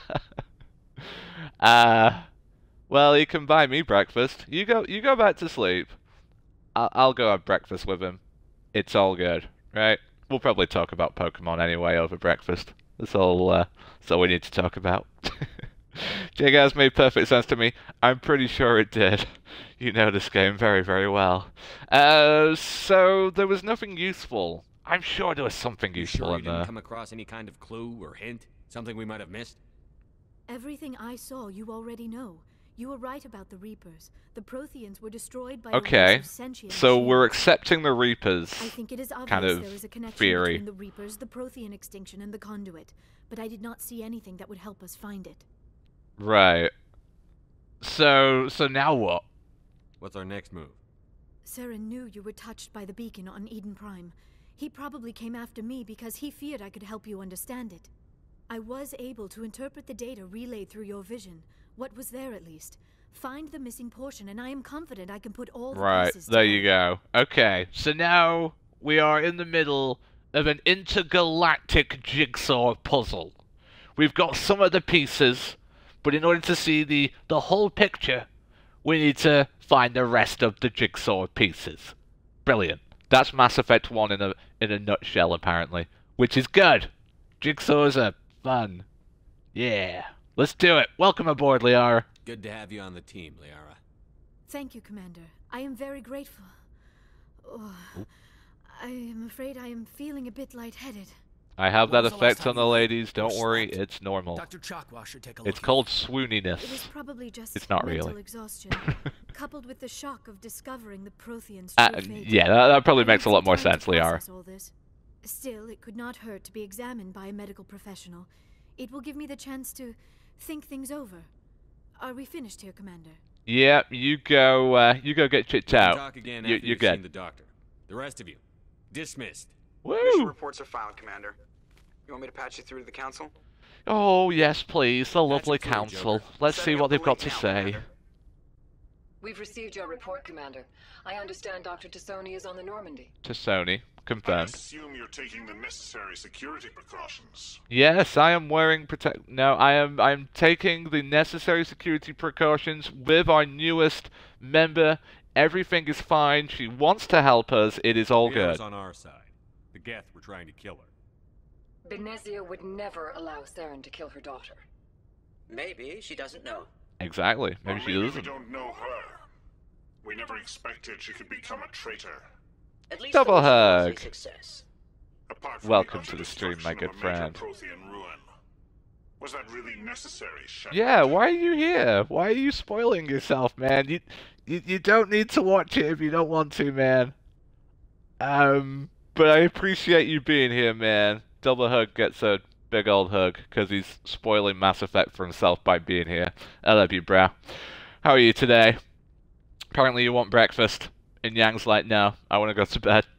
uh, well, he can buy me breakfast. You go, you go back to sleep. I'll, I'll go have breakfast with him. It's all good, right? We'll probably talk about Pokemon anyway over breakfast. That's all, uh, that's all we need to talk about. J Gaz made perfect sense to me. I'm pretty sure it did. You know this game very, very well. Uh, so there was nothing useful. I'm sure there was something You useful sure you in didn't there. come across any kind of clue or hint? Something we might have missed? Everything I saw you already know. You were right about the Reapers. The Protheans were destroyed by Okay, a race of sentient so we're machines. accepting the Reapers. I think it is obvious kind of there is a connection theory. between the Reapers, the Prothean extinction, and the Conduit, but I did not see anything that would help us find it. Right. So, so now what? What's our next move? Saren knew you were touched by the beacon on Eden Prime. He probably came after me because he feared I could help you understand it. I was able to interpret the data relayed through your vision, what was there at least. Find the missing portion, and I am confident I can put all the Right, pieces there together. you go. Okay, so now we are in the middle of an intergalactic jigsaw puzzle. We've got some of the pieces, but in order to see the, the whole picture, we need to find the rest of the jigsaw pieces. Brilliant. That's Mass Effect one in a, in a nutshell, apparently. Which is good. Jigsaws are fun. Yeah. Let's do it. Welcome aboard, Liara. Good to have you on the team, Liara. Thank you, Commander. I am very grateful. Oh, I am afraid I am feeling a bit lightheaded. I have When that was the last effect on time the you ladies. Don't or worry, slept? it's normal. Doctor Chakwa should take a look. It's at called you. It is swooniness. probably just It's not mental really. exhaustion. coupled with the shock of discovering the Prothean's Uh, true fate. yeah, that, that probably I makes a need lot some more time to sense, Liara. process all this. Still, it could not hurt to be examined by a medical professional. It will give me the chance to think things over. Are we finished here, Commander? Yeah, you go. Uh, you go get checked We can out. talk again You, after you're you've seen good. the doctor. The rest of you, dismissed. Mission Woo! reports are filed, Commander. You want me to patch you through to the Council? Oh yes, please, the lovely through, council. Joker. Let's Setting see what up the they've got to link now, say. Commander. We've received your report, Commander. I understand Doctor Tassoni is on the Normandy. To Sony, I confirmed. assume you're taking the necessary security precautions. Yes, I am wearing protect. No, I am. I am taking the necessary security precautions with our newest member. Everything is fine. She wants to help us. It is all Liara's good. on our side. The Geth were trying to kill her. Benezia would never allow Saren to kill her daughter. Maybe she doesn't know. Exactly. Or Maybe she maybe we doesn't. don't know her. We never expected she could become a traitor. At least Double there was a hug. Apart success. from Welcome the to utter the stream, destruction my of good a major friend. Prothean ruin. Was that really necessary, Shepard? Yeah, why are you here? Why are you spoiling yourself, man? You, you, you don't need to watch it if you don't want to, man. Um, but I appreciate you being here, man. Double Hug gets a big old hug because he's spoiling Mass Effect for himself by being here. I love you, bro. How are you today? Apparently you want breakfast. And Yang's like, no, I want to go to bed.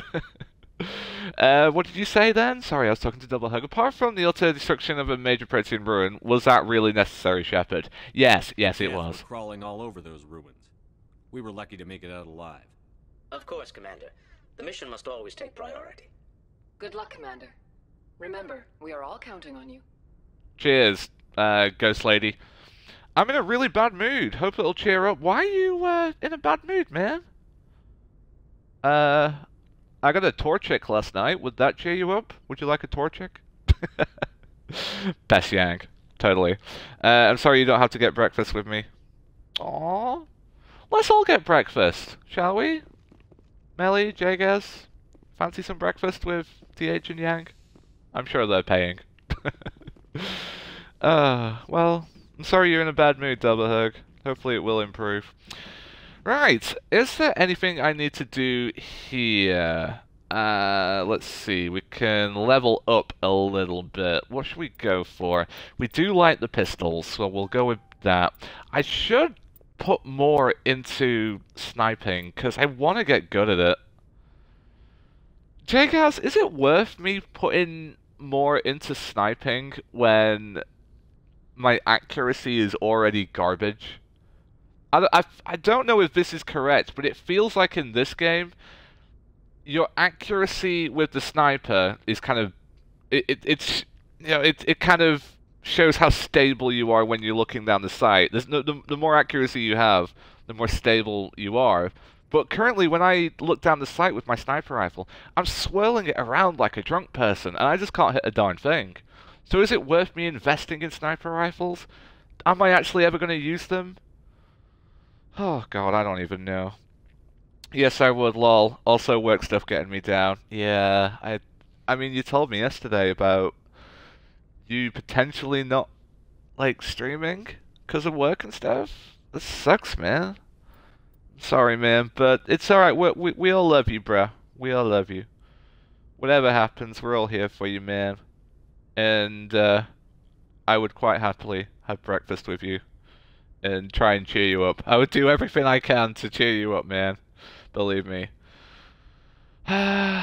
uh, what did you say then? Sorry, I was talking to Double Hug. Apart from the utter destruction of a major Protean ruin, was that really necessary, Shepard? Yes, yes, it Geth was. were crawling all over those ruins. We were lucky to make it out alive. Of course, Commander. The mission must always take priority. Good luck, Commander. Remember, we are all counting on you. Cheers, uh, Ghost Lady. I'm in a really bad mood. Hope it'll cheer up. Why are you uh, in a bad mood, man? Uh, I got a Torchic last night. Would that cheer you up? Would you like a Torchic? Best Yang. Totally. Uh, I'm sorry you don't have to get breakfast with me. Aww. Let's all get breakfast, shall we? Melly, Jagaz, fancy some breakfast with T H and Yang? I'm sure they're paying. uh, well, I'm sorry you're in a bad mood, Double Hug. Hopefully it will improve. Right, is there anything I need to do here? Uh, let's see, we can level up a little bit. What should we go for? We do like the pistols, so we'll go with that. I should put more into sniping, because I want to get good at it. Jagaz, is it worth me putting more into sniping when my accuracy is already garbage? I, I, I don't know if this is correct, but it feels like in this game, your accuracy with the sniper is kind of, it, it it's, you know, it, it kind of shows how stable you are when you're looking down the sight. There's no, the, the more accuracy you have, the more stable you are. But currently, when I look down the sight with my sniper rifle, I'm swirling it around like a drunk person, and I just can't hit a darn thing. So is it worth me investing in sniper rifles? Am I actually ever going to use them? Oh god, I don't even know. Yes, I would, lol. Also work stuff getting me down. Yeah, I I mean, you told me yesterday about you potentially not, like, streaming because of work and stuff. This sucks, man. Sorry, man, but it's alright. We, we, we all love you, bruh. We all love you. Whatever happens, we're all here for you, man. And, uh, I would quite happily have breakfast with you and try and cheer you up. I would do everything I can to cheer you up, man. Believe me. uh,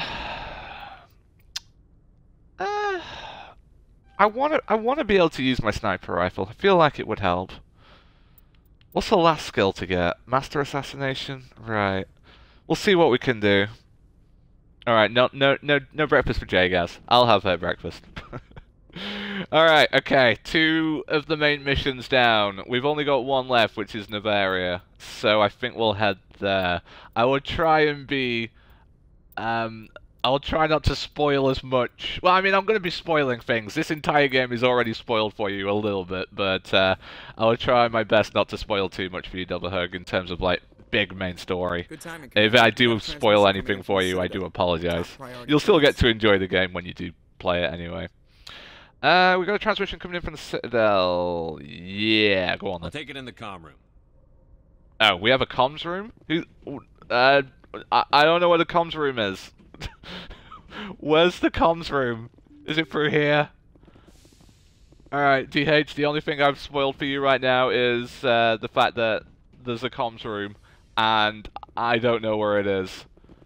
I want to I want to be able to use my sniper rifle. I feel like it would help. What's the last skill to get? Master Assassination? Right. We'll see what we can do. Alright, no no no no breakfast for Jagaz. I'll have her breakfast. Alright, okay. Two of the main missions down. We've only got one left, which is Navaria. So I think we'll head there. I will try and be... Um, I'll try not to spoil as much. Well, I mean, I'm going to be spoiling things. This entire game is already spoiled for you a little bit. But uh, I'll try my best not to spoil too much for you, Double Hug, in terms of, like, big main story. Good timing, If I do spoil anything for you, I do apologize. You'll still get to enjoy the game when you do play it anyway. Uh, we got a transmission coming in from the Citadel. Yeah, go on then. I'll take it in the comm room. Oh, we have a comms room? Who? Uh, I, I don't know where the comms room is. Where's the comms room? Is it through here? Alright, D H, the only thing I've spoiled for you right now is uh, the fact that there's a comms room, and I don't know where it is.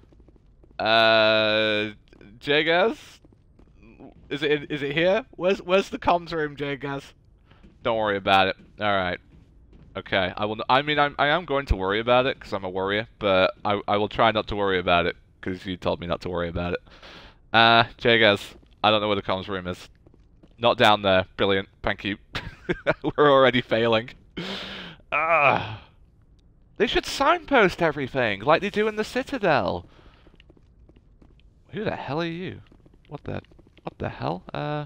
Uh, J-Gaz? Is it is it here? Where's where's the comms room, J-Gaz? Don't worry about it. Alright. Okay, I will. I mean, I'm, I am going to worry about it because I'm a worrier, but I I will try not to worry about it because you told me not to worry about it. Uh, J-Gaz, I don't know where the comms room is. Not down there. Brilliant. Thank you. We're already failing. Ah, they should signpost everything like they do in the Citadel. Who the hell are you? What the what the hell? Uh,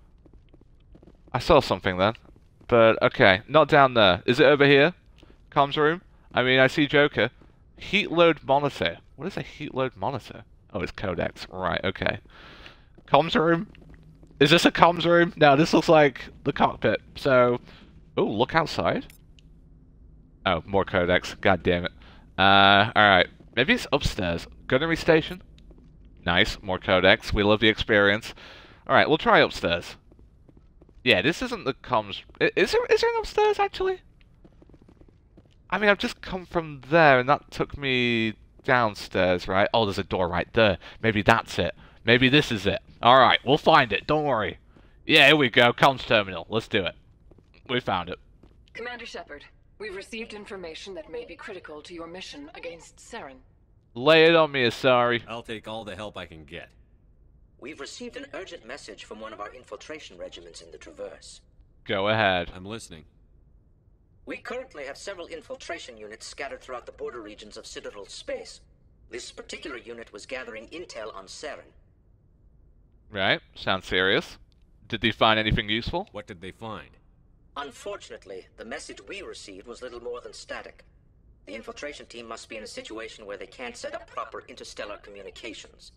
I saw something then. But, okay, not down there. Is it over here? Comms room? I mean, I see Joker. Heat load monitor. What is a heat load monitor? Oh, it's codex. Right, okay. Comms room? Is this a comms room? No, this looks like the cockpit. So, oh, look outside. Oh, more codex. God damn it. Uh, alright. Maybe it's upstairs. Gunnery station? Nice. More codex. We love the experience. Alright, we'll try upstairs. Yeah, this isn't the comms... Is there, is there an upstairs, actually? I mean, I've just come from there, and that took me downstairs, right? Oh, there's a door right there. Maybe that's it. Maybe this is it. Alright, we'll find it. Don't worry. Yeah, here we go. Comms terminal. Let's do it. We found it. Commander Shepard, we've received information that may be critical to your mission against Saren. Lay it on me, Asari. I'll take all the help I can get. We've received an urgent message from one of our infiltration regiments in the Traverse. Go ahead. I'm listening. We currently have several infiltration units scattered throughout the border regions of Citadel space. This particular unit was gathering intel on Saren. Right. Sounds serious. Did they find anything useful? What did they find? Unfortunately, the message we received was little more than static. The infiltration team must be in a situation where they can't set up proper interstellar communications.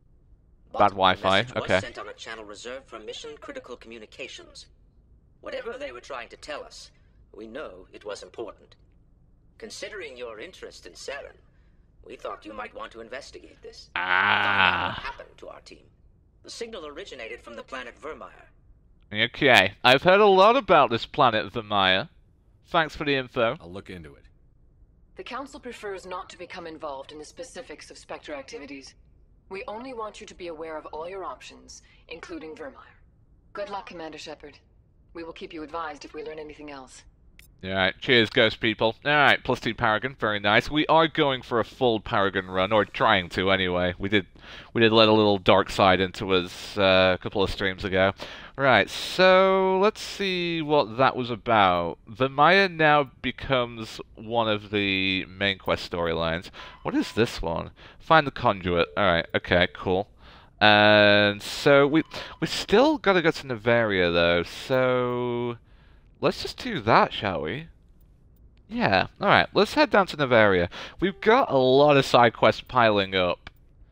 Bad Wi-Fi, the message okay. was sent on a channel reserved for mission-critical communications. Whatever they were trying to tell us, we know it was important. Considering your interest in Saren, we thought you might want to investigate this. Ah. Find out what happened to our team. The signal originated from the planet Vermeer. Okay, I've heard a lot about this planet Vermeer. Thanks for the info. I'll look into it. The Council prefers not to become involved in the specifics of Spectre activities. We only want you to be aware of all your options, including Vermeer. Good luck, Commander Shepard. We will keep you advised if we learn anything else. Alright, cheers, ghost people. Alright, plus two Paragon, very nice. We are going for a full Paragon run, or trying to anyway. We did we did let a little dark side into us uh, a couple of streams ago. Right, so let's see what that was about. Vermeer now becomes one of the main quest storylines. What is this one? Find the conduit. Alright, okay, cool. And so we we still gotta go to Nevaria though, so let's just do that, shall we? Yeah, alright, let's head down to Nevaria. We've got a lot of side quests piling up.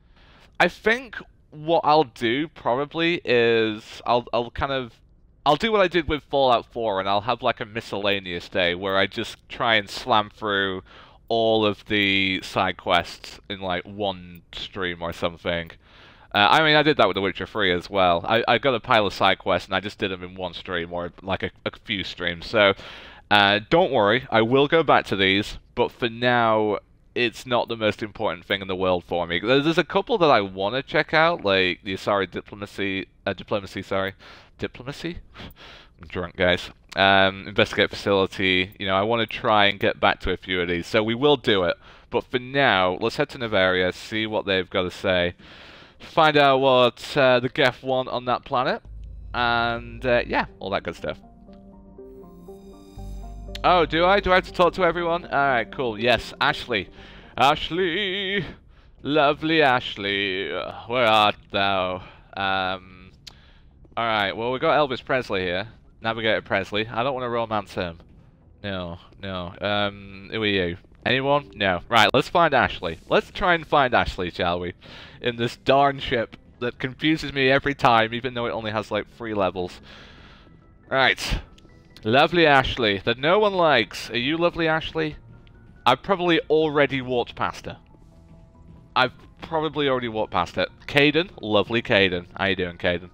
I think what I'll do probably is I'll I'll kind of I'll do what I did with Fallout four, and I'll have like a miscellaneous day where I just try and slam through all of the side quests in like one stream or something. Uh, I mean, I did that with The Witcher three as well. I, I got a pile of side quests and I just did them in one stream or like a, a few streams. So uh, don't worry, I will go back to these, but for now, it's not the most important thing in the world for me. There's, there's a couple that I want to check out, like the Asari diplomacy, uh, diplomacy, sorry, diplomacy. I'm drunk, guys. Um, investigate facility. You know, I want to try and get back to a few of these, so we will do it. But for now, let's head to Nevaria, see what they've got to say. Find out what uh, the Geth want on that planet, and uh, yeah, all that good stuff. Oh, do I? Do I have to talk to everyone? Alright, cool. Yes, Ashley. Ashley! Lovely Ashley. Where art thou? Um, Alright, well, we got Elvis Presley here. Navigator Presley. I don't want to romance him. No, no. Um, who are you? Anyone? No. Right, let's find Ashley. Let's try and find Ashley, shall we? In this darn ship that confuses me every time, even though it only has like three levels. Right. Lovely Ashley, that no one likes. Are you lovely Ashley? I've probably already walked past her. I've probably already walked past it. Caden, lovely Caden. How you doing, Caden?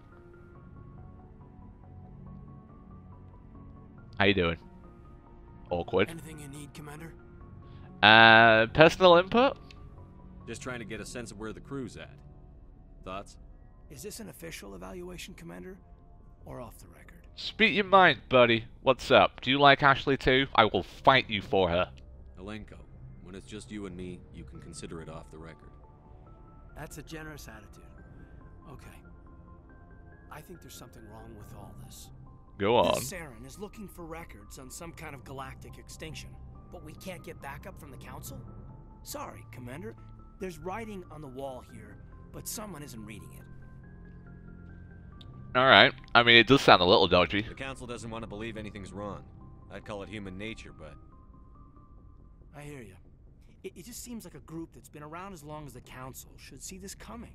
How you doing? Awkward. Anything you need, Commander? Uh, personal input? Just trying to get a sense of where the crew's at. Thoughts? Is this an official evaluation, Commander? Or off the record? Speak your mind, buddy. What's up? Do you like Ashley too? I will fight you for her. Alenko, when it's just you and me, you can consider it off the record. That's a generous attitude. Okay. I think there's something wrong with all this. Go on. This Saren is looking for records on some kind of galactic extinction, but we can't get backup from the Council? Sorry, Commander. There's writing on the wall here, but someone isn't reading it. Alright. I mean, it does sound a little dodgy. The Council doesn't want to believe anything's wrong. I'd call it human nature, but... I hear you. It, it just seems like a group that's been around as long as the Council should see this coming.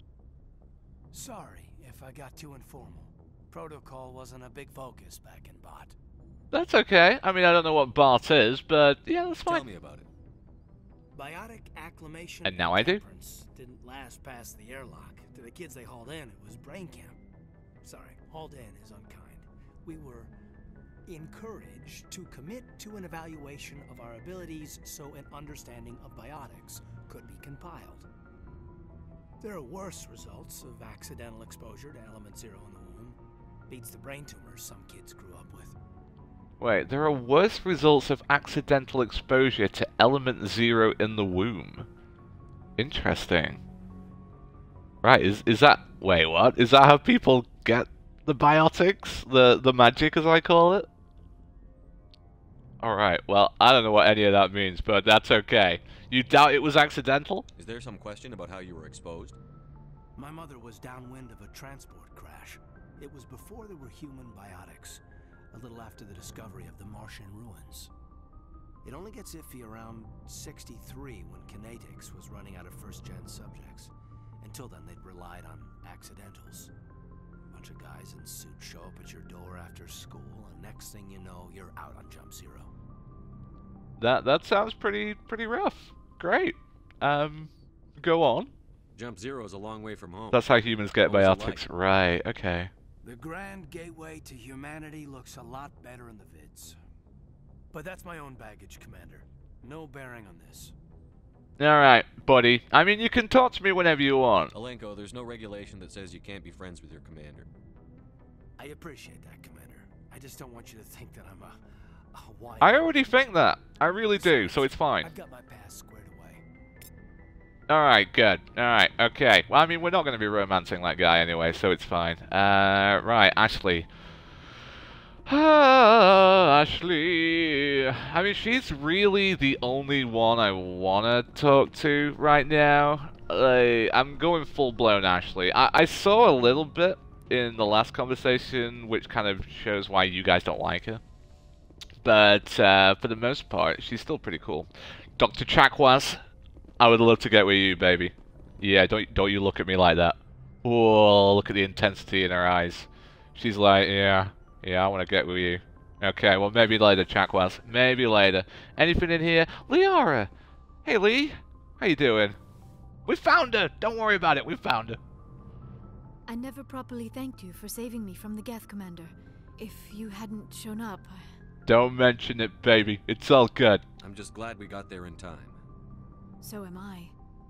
Sorry if I got too informal. Protocol wasn't a big focus back in Bot. That's okay. I mean, I don't know what Bart is, but yeah, that's fine. Tell me about it. Biotic acclimation And now I do. Didn't last past the airlock. To the kids they hauled in, it was brain camp. Sorry, hauled in is unkind. We were encouraged to commit to an evaluation of our abilities so an understanding of biotics could be compiled. There are worse results of accidental exposure to element zero in the womb. Beats the brain tumors some kids grew up with. Wait, there are worse results of accidental exposure to element zero in the womb. Interesting. Right, is is that... Wait, what? Is that how people get the biotics? The, the magic, as I call it? Alright, well, I don't know what any of that means, but that's okay. You doubt it was accidental? Is there some question about how you were exposed? My mother was downwind of a transport crash. It was before there were human biotics, a little after the discovery of the Martian ruins. It only gets iffy around sixty-three when Kinetics was running out of first-gen subjects. Until then, they'd relied on accidentals. A bunch of guys in suits show up at your door after school, and next thing you know, you're out on Jump Zero. That that sounds pretty pretty rough. Great. Um, go on. Jump Zero is a long way from home. That's how humans get What was it biotics. like? Right, okay. The grand gateway to humanity looks a lot better in the vids. But that's my own baggage, Commander. No bearing on this. Alright, buddy. I mean, you can talk to me whenever you want. Alenko, there's no regulation that says you can't be friends with your commander. I appreciate that, Commander. I just don't want you to think that I'm a... a white... I already think that. I really do, so it's fine. I've got my past squared away. Alright, good. Alright, okay. Well, I mean, we're not going to be romancing that guy anyway, so it's fine. Uh, right, Ashley. Ah, Ashley. I mean, she's really the only one I want to talk to right now. Like, I'm going full-blown Ashley. I, I saw a little bit in the last conversation, which kind of shows why you guys don't like her. But, uh, for the most part, she's still pretty cool. Doctor Chakwas, I would love to get with you, baby. Yeah, don't, don't you look at me like that. Whoa, look at the intensity in her eyes. She's like, yeah... Yeah, I want to get with you. Okay, well, maybe later, Chakwas. Maybe later. Anything in here? Liara! Hey, Lee. How you doing? We found her! Don't worry about it, we found her. I never properly thanked you for saving me from the Geth, Commander. If you hadn't shown up... I... Don't mention it, baby. It's all good. I'm just glad we got there in time. So am I.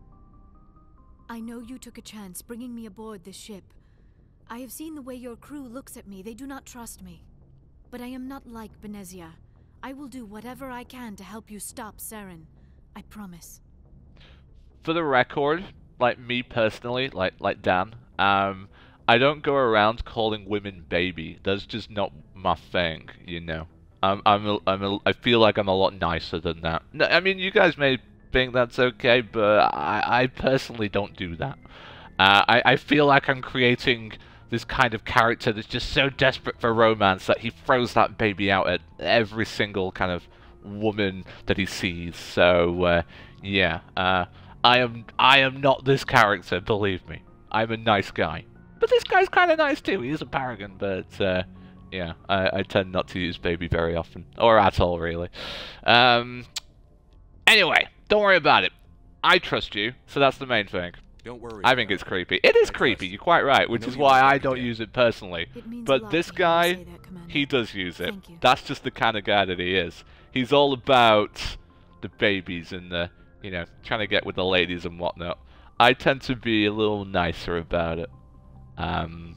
I know you took a chance bringing me aboard this ship. I have seen the way your crew looks at me. They do not trust me. But I am not like Benezia. I will do whatever I can to help you stop Saren. I promise. For the record, like me personally, like like Dan, um, I don't go around calling women baby. That's just not my thing, you know. I'm I'm a, I'm a, I feel like I'm a lot nicer than that. No, I mean, you guys may think that's okay, but I I personally don't do that. Uh, I I feel like I'm creating this kind of character that's just so desperate for romance that he throws that baby out at every single kind of woman that he sees. So, uh, yeah, uh, I am I am not this character, believe me. I'm a nice guy. But this guy's kind of nice too. He is a Paragon, but, uh, yeah, I, I tend not to use baby very often. Or at all, really. Um, Anyway, don't worry about it. I trust you, so that's the main thing. Don't worry. I think it's creepy. It is I creepy, trust. you're quite right, which know is you why like I it don't again. use it personally. It means a But lot this to hear you guy, say that, Commander. he does use it. Thank you. That's just the kind of guy that he is. He's all about the babies and the, you know, trying to get with the ladies and whatnot. I tend to be a little nicer about it. Um,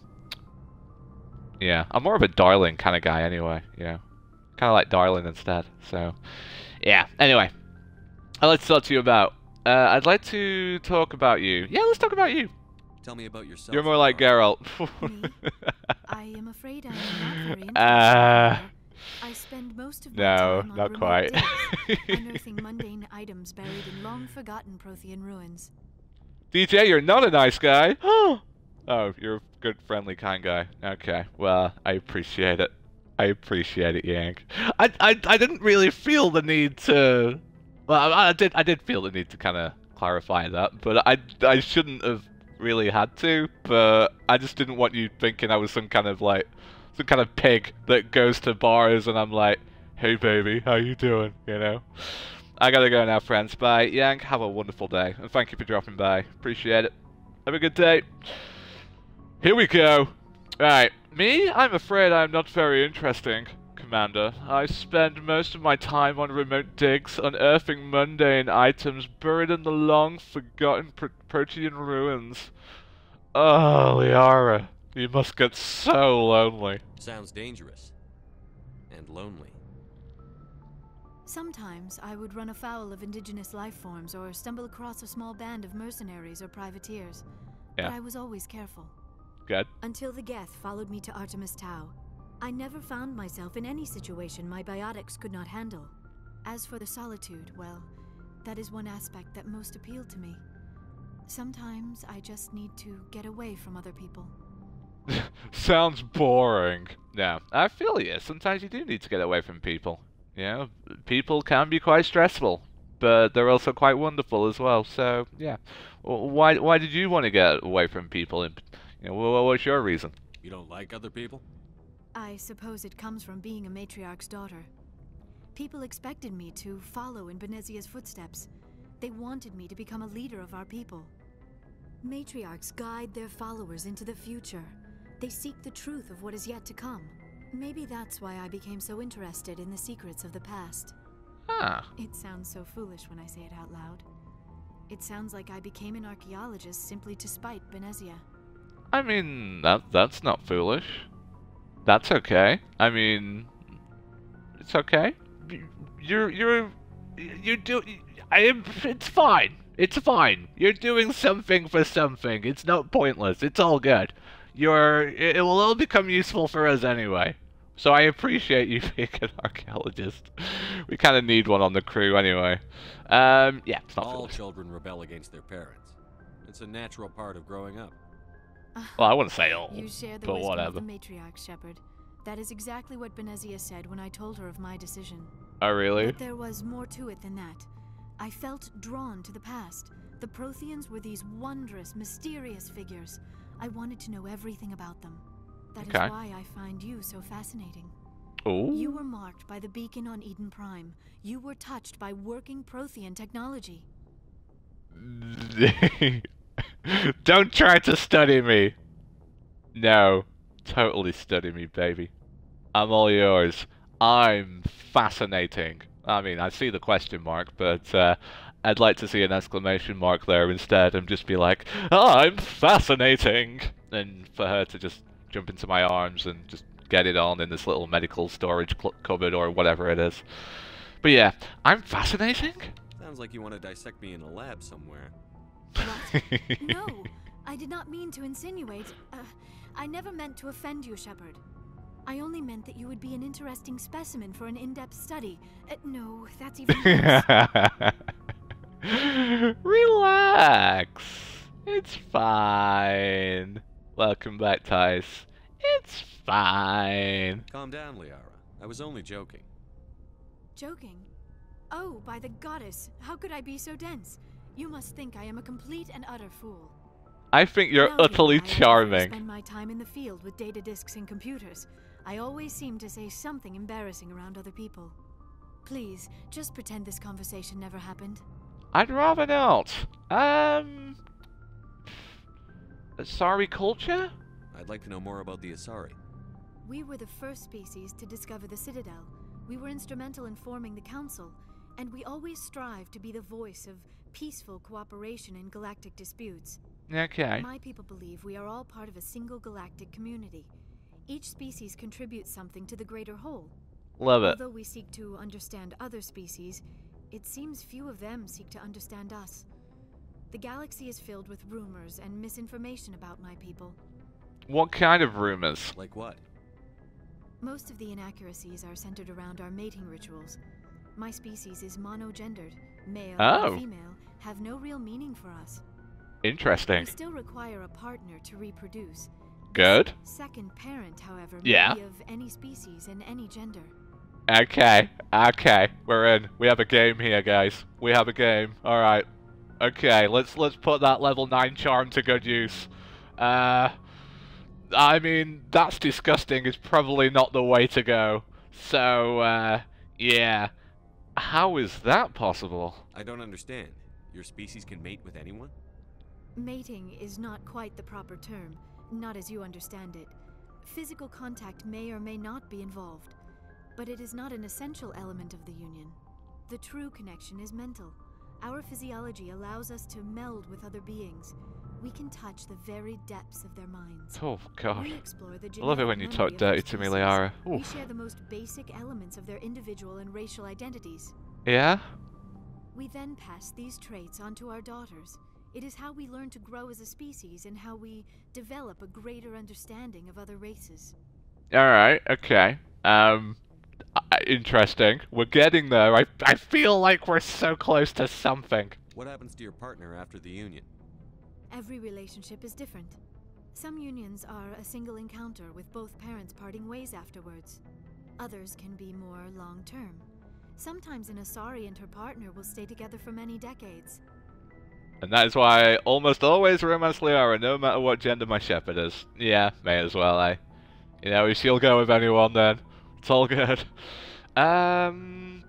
yeah, I'm more of a darling kind of guy anyway, you know. Kind of like darling instead, so... Yeah, anyway. I'd like to talk to you about... Uh, I'd like to talk about you. Yeah, let's talk about you. Tell me about yourself. You're more like Geralt. Me? I am afraid I am not very interesting. Uh, I spend most of my no, time on not remote quite. digs, unearthing mundane items buried in long-forgotten Prothean ruins. D J, you're not a nice guy. Oh, you're a good, friendly, kind guy. Okay, well, I appreciate it. I appreciate it, Yank. I, I, I didn't really feel the need to... Well, I, I did I did feel the need to kind of clarify that, but I, I shouldn't have really had to, but I just didn't want you thinking I was some kind of, like, some kind of pig that goes to bars and I'm like, hey, baby, how you doing, you know? I gotta go now, friends. Bye. Yank, have a wonderful day, and thank you for dropping by. Appreciate it. Have a good day. Here we go. Alright, me? I'm afraid I'm not very interesting, Commander. I spend most of my time on remote digs, unearthing mundane items buried in the long-forgotten Pro Protean ruins. Oh, Liara, you must get so lonely. Sounds dangerous. And lonely. Sometimes I would run afoul of indigenous life forms or stumble across a small band of mercenaries or privateers. Yeah. But I was always careful. Good. Until the Geth followed me to Artemis Tau. I never found myself in any situation my biotics could not handle. As for the solitude, well, that is one aspect that most appealed to me. Sometimes I just need to get away from other people. Sounds boring. No, I feel you. Sometimes you do need to get away from people. You know, people can be quite stressful, but they're also quite wonderful as well. So, yeah. Why why did you want to get away from people? And, you know, what was your reason? You don't like other people? I suppose it comes from being a matriarch's daughter. People expected me to follow in Benezia's footsteps. They wanted me to become a leader of our people. Matriarchs guide their followers into the future. They seek the truth of what is yet to come. Maybe that's why I became so interested in the secrets of the past. Ah. It sounds so foolish when I say it out loud. It sounds like I became an archaeologist simply to spite Benezia. I mean, that that's not foolish. That's okay. I mean, it's okay. You're you're you do. I am. It's fine. It's fine. You're doing something for something. It's not pointless. It's all good. You're. It will all become useful for us anyway. So I appreciate you being an archaeologist. We kind of need one on the crew anyway. Um, yeah, it's not All foolish. children rebel against their parents. It's a natural part of growing up. Well, I wouldn't say all, You share the but wisdom whatever. of the matriarch, Shepard. That is exactly what Benezia said when I told her of my decision. Oh, really? But there was more to it than that. I felt drawn to the past. The Protheans were these wondrous, mysterious figures. I wanted to know everything about them. That Okay. is why I find you so fascinating. Ooh. You were marked by the beacon on Eden Prime. You were touched by working Prothean technology. Don't try to study me. No, totally study me, baby. I'm all yours. I'm fascinating. I mean, I see the question mark, but uh, I'd like to see an exclamation mark there instead and just be like, I'm fascinating! And for her to just jump into my arms and just get it on in this little medical storage cl cupboard or whatever it is. But yeah, I'm fascinating? Sounds like you want to dissect me in a lab somewhere. What? No, I did not mean to insinuate. Uh, I never meant to offend you, Shepard. I only meant that you would be an interesting specimen for an in-depth study. Uh, no, that's even worse. Relax. It's fine. Welcome back, Tice. It's fine. Calm down, Liara. I was only joking. Joking? Oh, by the goddess, how could I be so dense? You must think I am a complete and utter fool. I think you're Well, dear, utterly I prefer to charming. spend my time in the field with data disks and computers. I always seem to say something embarrassing around other people. Please, just pretend this conversation never happened. I'd rather not. Um... Asari culture? I'd like to know more about the Asari. We were the first species to discover the Citadel. We were instrumental in forming the Council, and we always strive to be the voice of peaceful cooperation in galactic disputes. Okay. My people believe we are all part of a single galactic community. Each species contributes something to the greater whole. Love it. Although we seek to understand other species, it seems few of them seek to understand us. The galaxy is filled with rumors and misinformation about my people. What kind of rumors? Like what? Most of the inaccuracies are centered around our mating rituals. My species is monogendered. Male Oh. and female have no real meaning for us. Interesting. We still require a partner to reproduce. Good. Second parent, however, Yeah. may be of any species and any gender. Okay. Okay. We're in. We have a game here, guys. We have a game. Alright. Okay, let's let's put that level nine charm to good use. Uh... I mean, that's disgusting is probably not the way to go. So, uh, yeah. How is that possible? I don't understand. Your species can mate with anyone? Mating is not quite the proper term, not as you understand it. Physical contact may or may not be involved, but it is not an essential element of the union. The true connection is mental. Our physiology allows us to meld with other beings. We can touch the very depths of their minds. Oh, gosh. We explore the I love it when you talk genetic dirty to me, memory of each Liara. species. We Oof. share the most basic elements of their individual and racial identities. Yeah? We then pass these traits onto our daughters. It is how we learn to grow as a species and how we develop a greater understanding of other races. Alright, okay. Um, uh, interesting. We're getting there. I, I feel like we're so close to something. What happens to your partner after the union? Every relationship is different. Some unions are a single encounter with both parents parting ways afterwards. Others can be more long-term. Sometimes an Asari and her partner will stay together for many decades. And that is why I almost always romance Liara, no matter what gender my shepherd is. Yeah, may as well, eh? You know, if she'll go with anyone then. It's all good. Um...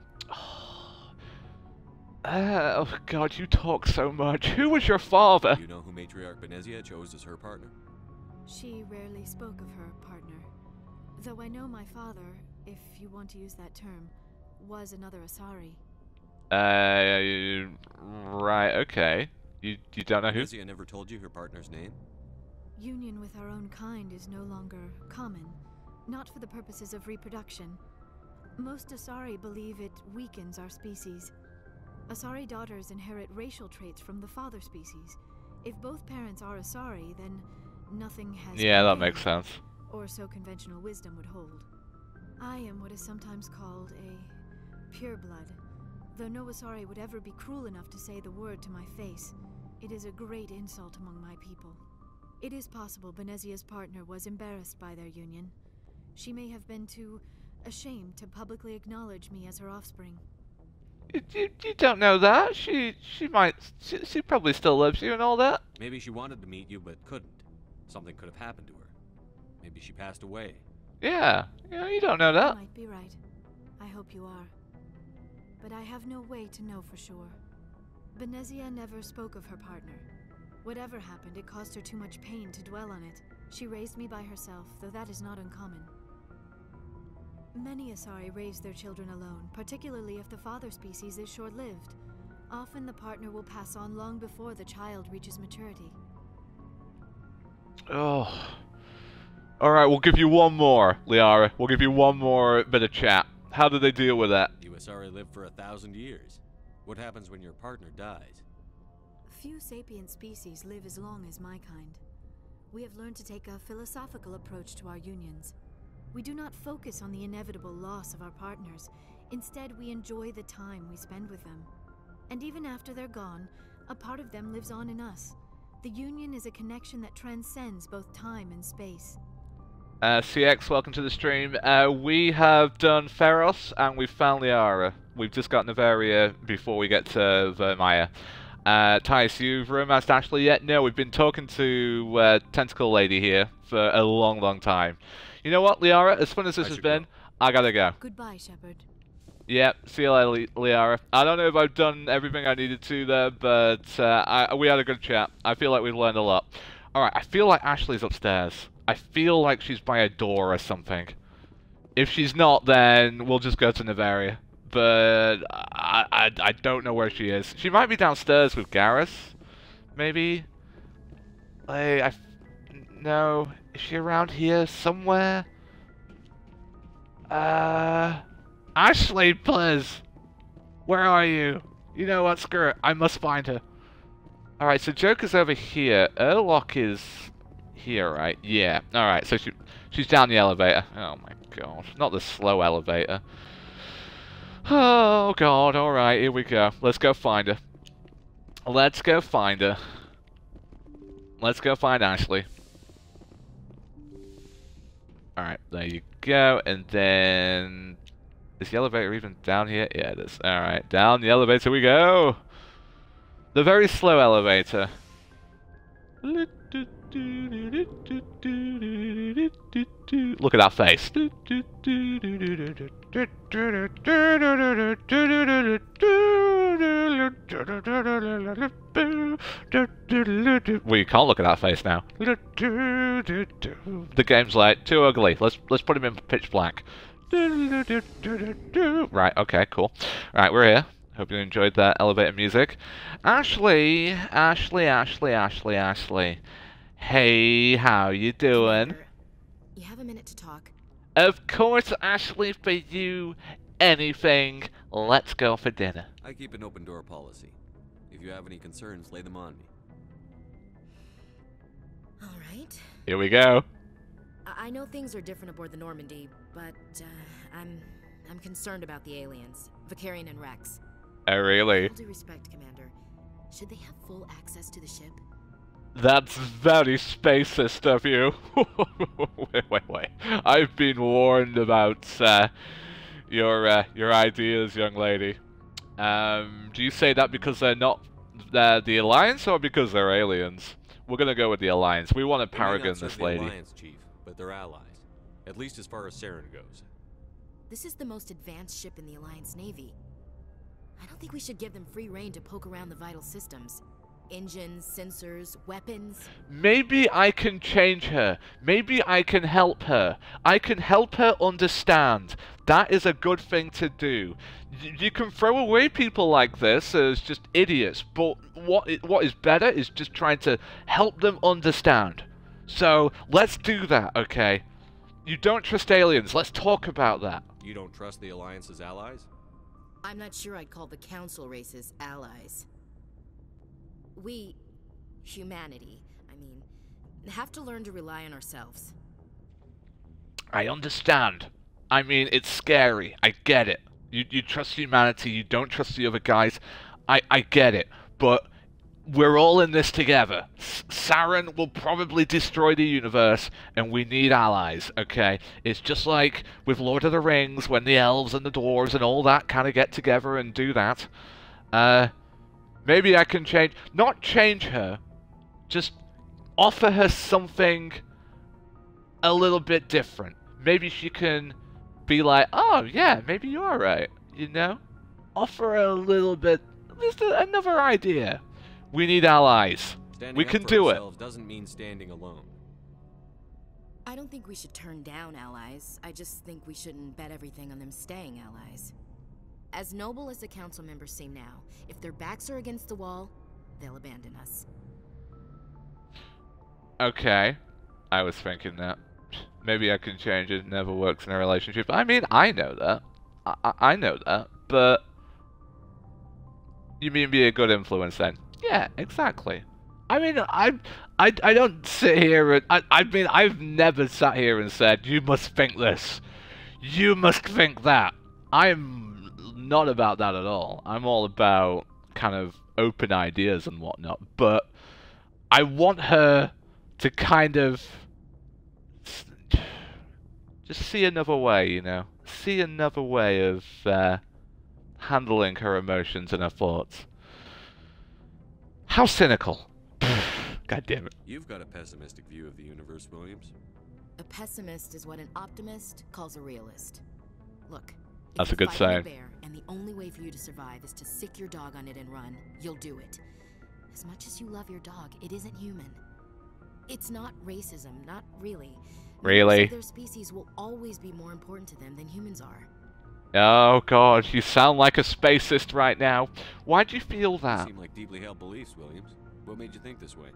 Uh, oh god, you talk so much. Who was your father? Do you know who Matriarch Benezia chose as her partner? She rarely spoke of her partner. Though I know my father, if you want to use that term, was another Asari. Uh, right, okay. You you don't know who? Benezia never told you her partner's name? Union with our own kind is no longer common, not for the purposes of reproduction. Most Asari believe it weakens our species. Asari daughters inherit racial traits from the father species. If both parents are Asari, then nothing has Yeah, been that gained, makes sense. or so conventional wisdom would hold. I am what is sometimes called a pureblood. Though no Asari would ever be cruel enough to say the word to my face, it is a great insult among my people. It is possible Benezia's partner was embarrassed by their union. She may have been too ashamed to publicly acknowledge me as her offspring. You, you, you don't know that. She she might. She, she probably still loves you and all that. Maybe she wanted to meet you but couldn't. Something could have happened to her. Maybe she passed away. Yeah, you know, you don't know that. You might be right. I hope you are. But I have no way to know for sure. Benezia never spoke of her partner. Whatever happened, it caused her too much pain to dwell on it. She raised me by herself, though that is not uncommon. Many Asari raise their children alone, particularly if the father species is short-lived. Often the partner will pass on long before the child reaches maturity. Oh. Alright, we'll give you one more, Liara. We'll give you one more bit of chat. How do they deal with that? You Asari live for a thousand years. What happens when your partner dies? Few sapient species live as long as my kind. We have learned to take a philosophical approach to our unions. We do not focus on the inevitable loss of our partners. Instead, we enjoy the time we spend with them. And even after they're gone, a part of them lives on in us. The union is a connection that transcends both time and space. Uh, C X, welcome to the stream. Uh, we have done Feros and we've found Liara. We've just got Navaria before we get to Vermeer. Uh, Tice, you've romanced Ashley yet? No, we've been talking to uh, Tentacle Lady here for a long, long time. You know what, Liara? As fun as this I has should been, go. I gotta go. Goodbye, Shepard. Yep, see you later, Liara. I don't know if I've done everything I needed to there, but uh, I, we had a good chat. I feel like we've learned a lot. Alright, I feel like Ashley's upstairs. I feel like she's by a door or something. If she's not, then we'll just go to Nevaria. But I, I, I don't know where she is. She might be downstairs with Garrus, maybe? Like, I... No. Is she around here somewhere? Uh... Ashley, please! Where are you? You know what, screw it. I must find her. Alright, so Joker's over here. Urlock is here, right? Yeah. Alright, so she she's down the elevator. Oh my god. Not the slow elevator. Oh god, alright, here we go. Let's go find her. Let's go find her. Let's go find Ashley. Alright, there you go. And then... Is the elevator even down here? Yeah, it is. Alright, down the elevator we go! The very slow elevator. Look at that face. Well, you can't look at that face now. The game's like too ugly. Let's let's put him in pitch black. Right. Okay. Cool. Right. We're here. Hope you enjoyed that elevator music. Ashley, Ashley, Ashley, Ashley, Ashley. Hey, how you doing? You have a minute to talk? Of course, Ashley, for you, anything. Let's go for dinner. I keep an open door policy. If you have any concerns, lay them on me. All right. Here we go. I, I know things are different aboard the Normandy, but uh, I'm I'm concerned about the aliens, Vicarian and Rex. Oh, really? With all due respect, Commander, should they have full access to the ship? That's very spacist of you. wait, wait, wait. I've been warned about uh, your uh, your ideas, young lady. Um, do you say that because they're not uh, the Alliance, or because they're aliens? We're gonna go with the Alliance. We want to Paragon this lady. The Alliance, Chief, but they're allies, at least as far as Saren goes. This is the most advanced ship in the Alliance Navy. I don't think we should give them free rein to poke around the vital systems. Engines, sensors, weapons. Maybe I can change her. Maybe I can help her. I can help her understand. That is a good thing to do. Y you can throw away people like this as just idiots, but what I what is better is just trying to help them understand. So, let's do that, okay? You don't trust aliens. Let's talk about that. You don't trust the Alliance's allies? I'm not sure I'd call the Council races allies. We, humanity, I mean, have to learn to rely on ourselves. I understand. I mean, it's scary. I get it. You you trust humanity, you don't trust the other guys. I, I get it. But we're all in this together. S Saren will probably destroy the universe, and we need allies, okay? It's just like with Lord of the Rings, when the elves and the dwarves and all that kind of get together and do that. Uh, maybe I can change... Not change her, just offer her something a little bit different. Maybe she can be like, oh, yeah, maybe you're right, you know? Offer her a little bit... Just a, another idea. We need allies. Standing we up can for do it. ourselves doesn't mean standing alone. I don't think we should turn down allies. I just think we shouldn't bet everything on them staying allies. As noble as the council members seem now, if their backs are against the wall, they'll abandon us. Okay. I was thinking that. Maybe I can change it. It never works in a relationship. I mean, I know that. I, I, I know that. But... You mean be a good influence then? Yeah, exactly. I mean, I, I, I don't sit here and... I, I mean, I've never sat here and said, you must think this. You must think that. I'm not about that at all. I'm all about kind of open ideas and whatnot. But I want her to kind of... just see another way, you know? See another way of uh, handling her emotions and her thoughts. How cynical. God damn it. You've got a pessimistic view of the universe, Williams. A pessimist is what an optimist calls a realist. Look, That's if a good you're fighting sign. a bear, and the only way for you to survive is to sick your dog on it and run, you'll do it. As much as you love your dog, it isn't human. It's not racism, not really. Really? Members of their species will always be more important to them than humans are. Oh god, you sound like a spacist right now. Why'd you feel that? You seem like deeply held beliefs, Williams. What made you think this way?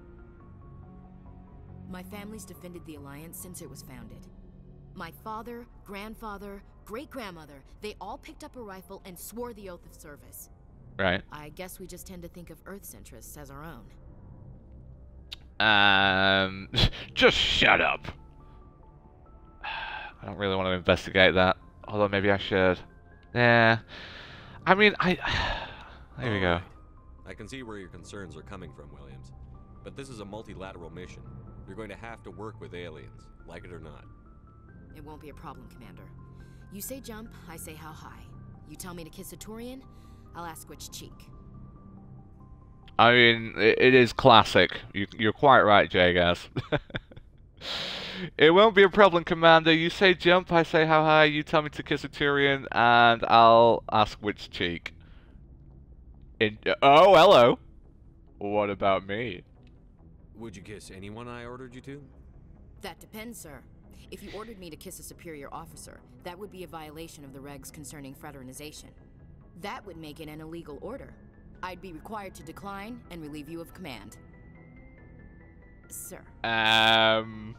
My family's defended the Alliance since it was founded. My father, grandfather, great-grandmother, they all picked up a rifle and swore the oath of service. Right. I guess we just tend to think of Earth's interests as our own. Um, just shut up. I don't really want to investigate that. Although maybe I should. Yeah. I mean, I... There we go. Right. I can see where your concerns are coming from, Williams. But this is a multilateral mission. You're going to have to work with aliens, like it or not. It won't be a problem, Commander. You say jump, I say how high. You tell me to kiss a Turian, I'll ask which cheek. I mean, it, it is classic. You, you're quite right, J-Gas. It won't be a problem, Commander. You say jump, I say how high, you tell me to kiss a Turian, and I'll ask which cheek. In oh, hello. What about me? Would you kiss anyone I ordered you to? That depends, sir. If you ordered me to kiss a superior officer, that would be a violation of the regs concerning fraternization. That would make it an illegal order. I'd be required to decline and relieve you of command. Sir. Um...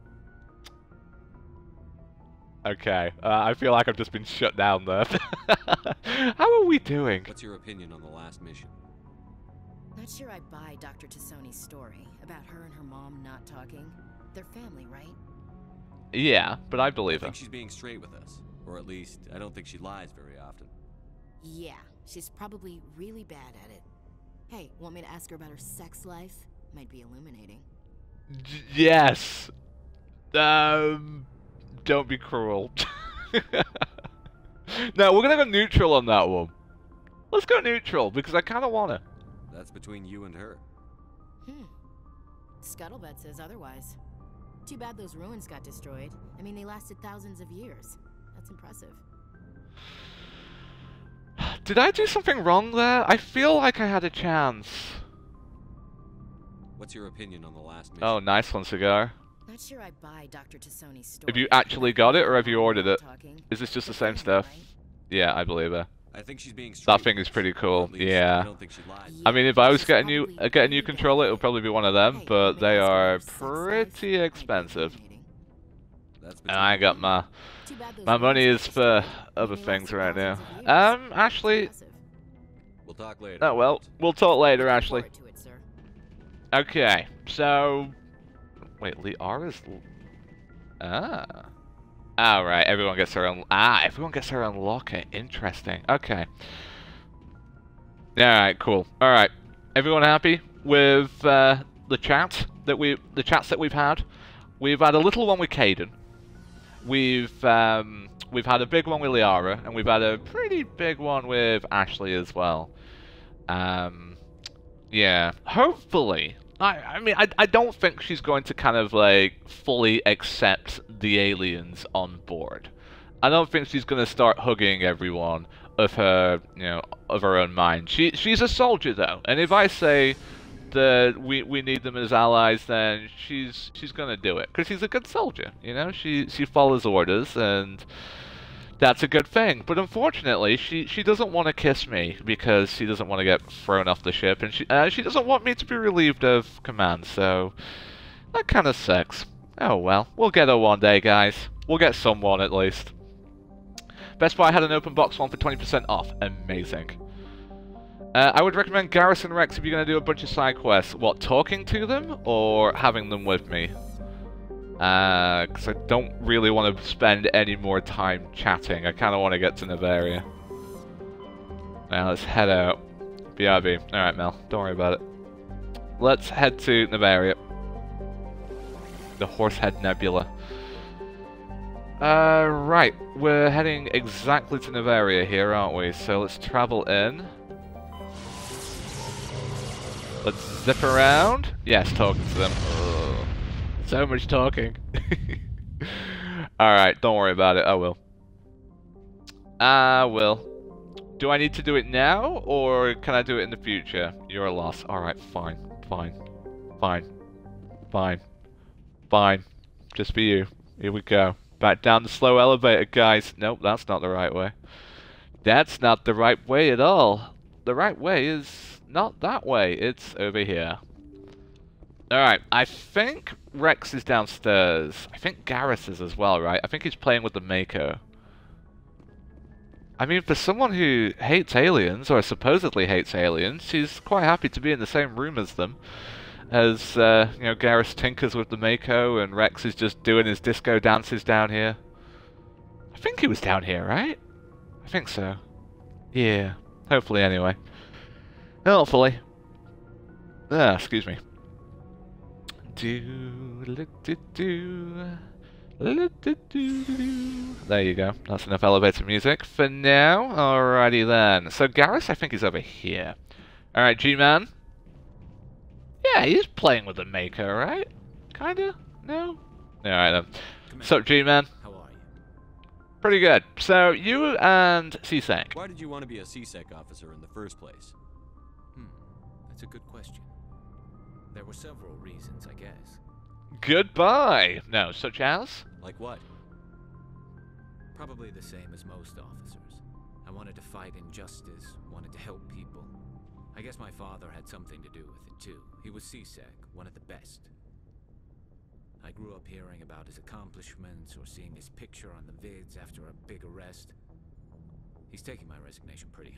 Okay, uh, I feel like I've just been shut down there. How are we doing? What's your opinion on the last mission? Not sure I buy Doctor Tassoni's story about her and her mom not talking. They're family, right? Yeah, but I believe I her. think she's being straight with us. Or at least, I don't think she lies very often. Yeah, she's probably really bad at it. Hey, want me to ask her about her sex life? Might be illuminating. J yes. Um... Don't be cruel. No, we're gonna go neutral on that one. Let's go neutral, because I kinda wanna. That's between you and her. Hmm. Scuttlebutt says otherwise. Too bad those ruins got destroyed. I mean, they lasted thousands of years. That's impressive. Did I do something wrong there? I feel like I had a chance. What's your opinion on the last mission? Oh, nice one, cigar. Not sure I buy Doctor Tassoni's story. Have you actually got it, or have you ordered it? Is this just the same stuff? Yeah, I believe it. I think she's being straight. That thing is pretty cool. Least, yeah. I don't think she lies. I mean, if I was getting you uh, get a new controller, it would probably be one of them, but they are pretty expensive. And I got my my money is for other things right now. Um, Ashley. We'll talk later. Oh well, we'll talk later, Ashley. Okay, so wait, Liara's. Ah. Alright, everyone gets their own... Ah, everyone gets their own locker. Interesting. Okay. Alright, cool. Alright. Everyone happy with uh, the chat that we... The chats that we've had? We've had a little one with Caden. We've, um... We've had a big one with Liara. And we've had a pretty big one with Ashley as well. Um... Yeah. Hopefully... I, I mean, I, I don't think she's going to kind of, like, fully accept the aliens on board. I don't think she's going to start hugging everyone of her, you know, of her own mind. She She's a soldier, though. And if I say that we, we need them as allies, then she's she's going to do it. Because she's a good soldier, you know? She, she follows orders, and that's a good thing. But unfortunately, she, she doesn't want to kiss me because she doesn't want to get thrown off the ship, and she uh, she doesn't want me to be relieved of command, so that kind of sucks. Oh well, we'll get her one day, guys. We'll get someone at least. Best Buy had an open box one for twenty percent off. Amazing. Uh, I would recommend Garrison Rex if you're going to do a bunch of side quests. What, talking to them or having them with me? Uh, because I don't really want to spend any more time chatting. I kind of want to get to Nevaria. Now let's head out. B R B. Alright, Mel. Don't worry about it. Let's head to Nevaria. The Horsehead Nebula. Uh, right. We're heading exactly to Nevaria here, aren't we? So let's travel in. Let's zip around. Yes, talking to them. Ugh. So much talking. Alright, don't worry about it, I will. Ah, uh, well. Do I need to do it now, or can I do it in the future? You're a loss. Alright, fine. Fine. Fine. Fine. Fine. Just for you. Here we go. Back down the slow elevator, guys. Nope, that's not the right way. That's not the right way at all. The right way is not that way. It's over here. Alright, I think Rex is downstairs. I think Garrus is as well, right? I think he's playing with the Mako. I mean, for someone who hates aliens, or supposedly hates aliens, he's quite happy to be in the same room as them. As, uh, you know, Garrus tinkers with the Mako, and Rex is just doing his disco dances down here. I think he was down here, right? I think so. Yeah. Hopefully, anyway. Hopefully. Ah, excuse me. Do, do, do, do. There you go. That's enough elevator music for now. Alrighty then. So Garrus, I think, is over here. Alright, G-Man. Yeah, he's playing with the Mako, right? Kinda? No? Alright then. What's up, G-Man? How are you? Pretty good. So, you and C SEC. Why did you want to be a C SEC officer in the first place? Hmm, that's a good question. There were several reasons, I guess. Goodbye! No, such as? Like what? Probably the same as most officers. I wanted to fight injustice, wanted to help people. I guess my father had something to do with it too. He was C SEC, one of the best. I grew up hearing about his accomplishments or seeing his picture on the vids after a big arrest. He's taking my resignation pretty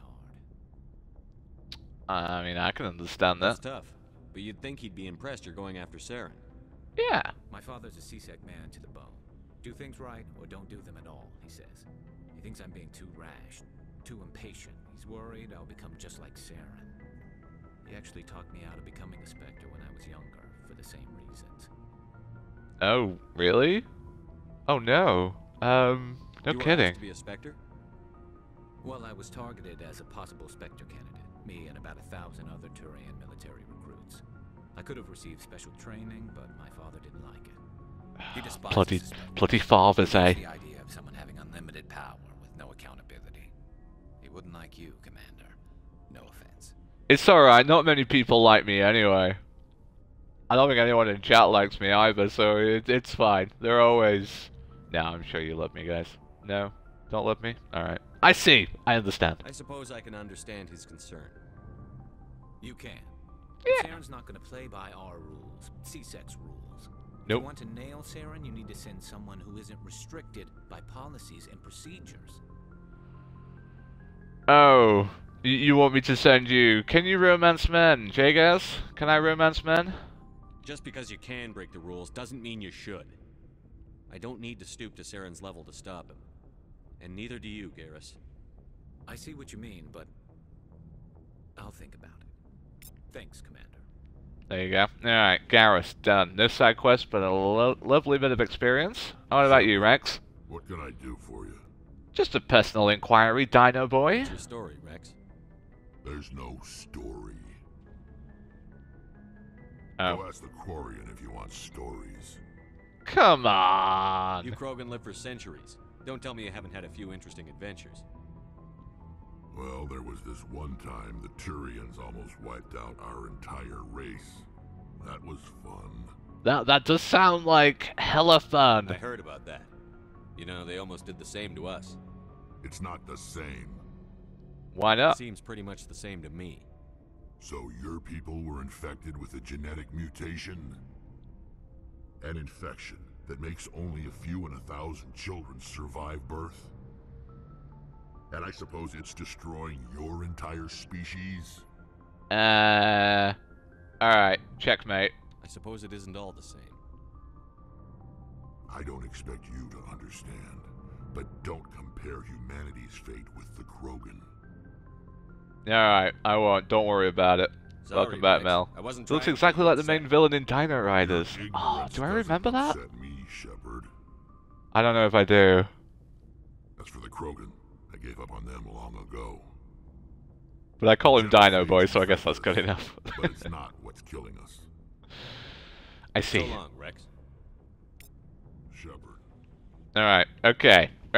hard. I mean, I can understand that. That's tough. But you'd think he'd be impressed you're going after Saren. Yeah. My father's a C SEC man to the bone. Do things right or don't do them at all, he says. He thinks I'm being too rash, too impatient. He's worried I'll become just like Saren. He actually talked me out of becoming a Spectre when I was younger, for the same reasons. Oh, really? Oh no. Um, no you were kidding. asked to be a Spectre? Well, I was targeted as a possible Spectre candidate. Me and about a thousand other Turian military recruits. I could have received special training, but my father didn't like it. He despises Bloody, Spectres. bloody fathers, eh? The idea of someone having unlimited power with no accountability. He wouldn't like you, Commander. No offense. It's alright, not many people like me anyway. I don't think anyone in chat likes me either, so it, it's fine. They're always... No, I'm sure you love me, guys. No? Don't love me? Alright. I see. I understand. I suppose I can understand his concern. You can. Yeah. Saren's not going to play by our rules, C SEC's rules. If Nope. you want to nail Saren, you need to send someone who isn't restricted by policies and procedures. Oh. You, you want me to send you... Can you romance men, J-Gas? Can I romance men? Just because you can break the rules doesn't mean you should. I don't need to stoop to Saren's level to stop him. And neither do you, Garrus. I see what you mean, but I'll think about it. Thanks, Commander. There you go. Alright, Garrus, done. No side quest, but a lo lovely bit of experience. What about you, Rex? What can I do for you? Just a personal inquiry, Dino Boy. What's your story, Rex? There's no story. Oh. Go ask the Quarian if you want stories. Come on! You Krogan live for centuries. Don't tell me you haven't had a few interesting adventures. Well, there was this one time the Turians almost wiped out our entire race. That was fun. That, that does sound like hella fun. I heard about that. You know, they almost did the same to us. It's not the same. Why not? Seems pretty much the same to me. So your people were infected with a genetic mutation? An infection that makes only a few in a thousand children survive birth? And I suppose it's destroying your entire species? Uh... Alright, checkmate. I suppose it isn't all the same. I don't expect you to understand, but don't compare humanity's fate with the Krogan. Alright, I won't. Don't worry about it. Sorry, Welcome back, Rex. Mel. I wasn't Looks trying exactly to like the upset. main villain in Dino Riders. Your Oh, ignorance do I doesn't remember that? upset me, Shepard. I don't know if I do. As for the Krogan, I gave up on them long ago. But I call him General Dino Boy, Fate so I guess that's infected good us, enough. But it's not what's killing us. I see. So long, Rex. Shepard. Alright, okay. Alright.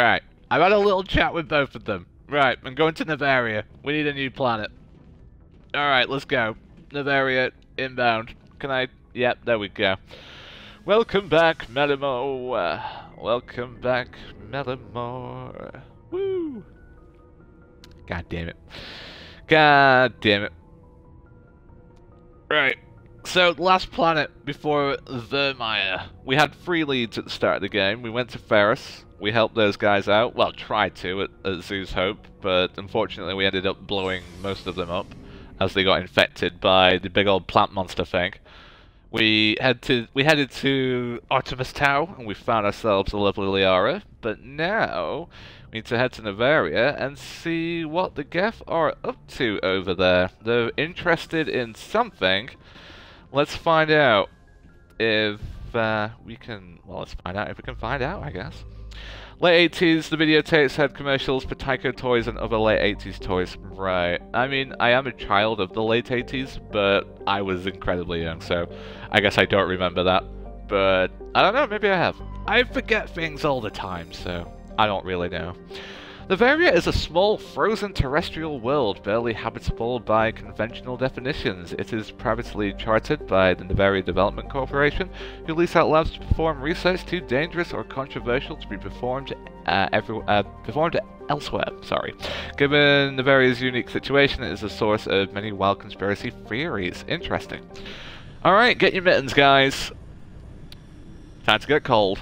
I've had a little chat with both of them. Right, I'm going to Navaria. We need a new planet. Alright, let's go. Navaria, inbound. Can I... Yep, there we go. Welcome back, Melimo. Uh, welcome back, Melimo. Woo! God damn it. God damn it. Right. So, last planet before Vermeer. We had three leads at the start of the game. We went to Ferris. We helped those guys out. Well, tried to at, at Zoo's Hope, but unfortunately we ended up blowing most of them up as they got infected by the big old plant monster thing. We had to we headed to Artemis Tau and we found ourselves a lovely Liara, but now we need to head to Navaria and see what the Geth are up to over there. They're interested in something. Let's find out if uh, we can... Well, let's find out if we can find out, I guess. Late eighties, the videotapes had commercials for Tyco toys and other late eighties toys. Right. I mean, I am a child of the late eighties, but I was incredibly young, so I guess I don't remember that. But, I don't know, maybe I have. I forget things all the time, so I don't really know. Navaria is a small, frozen terrestrial world, barely habitable by conventional definitions. It is privately chartered by the Navaria Development Corporation, who lease out labs to perform research too dangerous or controversial to be performed uh, every, uh, performed elsewhere. Sorry. Given Navaria's unique situation, it is a source of many wild conspiracy theories. Interesting. Alright, get your mittens, guys. Time to get cold.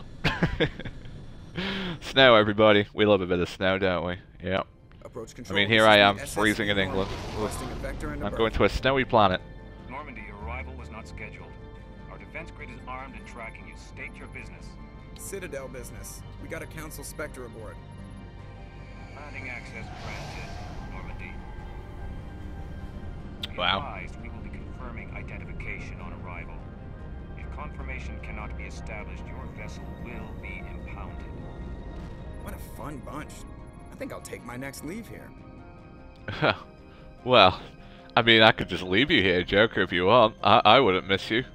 Snow, everybody. We love a bit of snow, don't we? Yeah. I mean, here I am, freezing in England. I'm going to a snowy planet. Normandy, your arrival was not scheduled. Our defense grid is armed and tracking you. State your business. Citadel business. We got a Council Spectre aboard. Landing access granted, Normandy. Be Wow. advised, we will be confirming identification on arrival. If confirmation cannot be established, your vessel will be impounded. What a fun bunch. I think I'll take my next leave here. Well, I mean, I could just leave you here, Joker, if you want. I, I wouldn't miss you.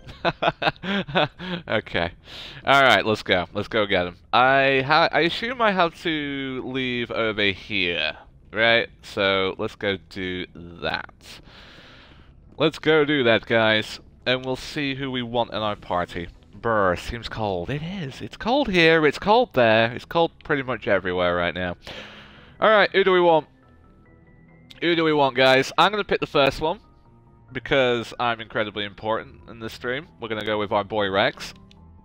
Okay. Alright, let's go. Let's go get him. I, ha I assume I have to leave over here, right? So, let's go do that. Let's go do that, guys. And we'll see who we want in our party. Brr, seems cold. It is. It's cold here. It's cold there. It's cold pretty much everywhere right now. Alright, who do we want? Who do we want, guys? I'm going to pick the first one, because I'm incredibly important in this stream. We're going to go with our boy Rex.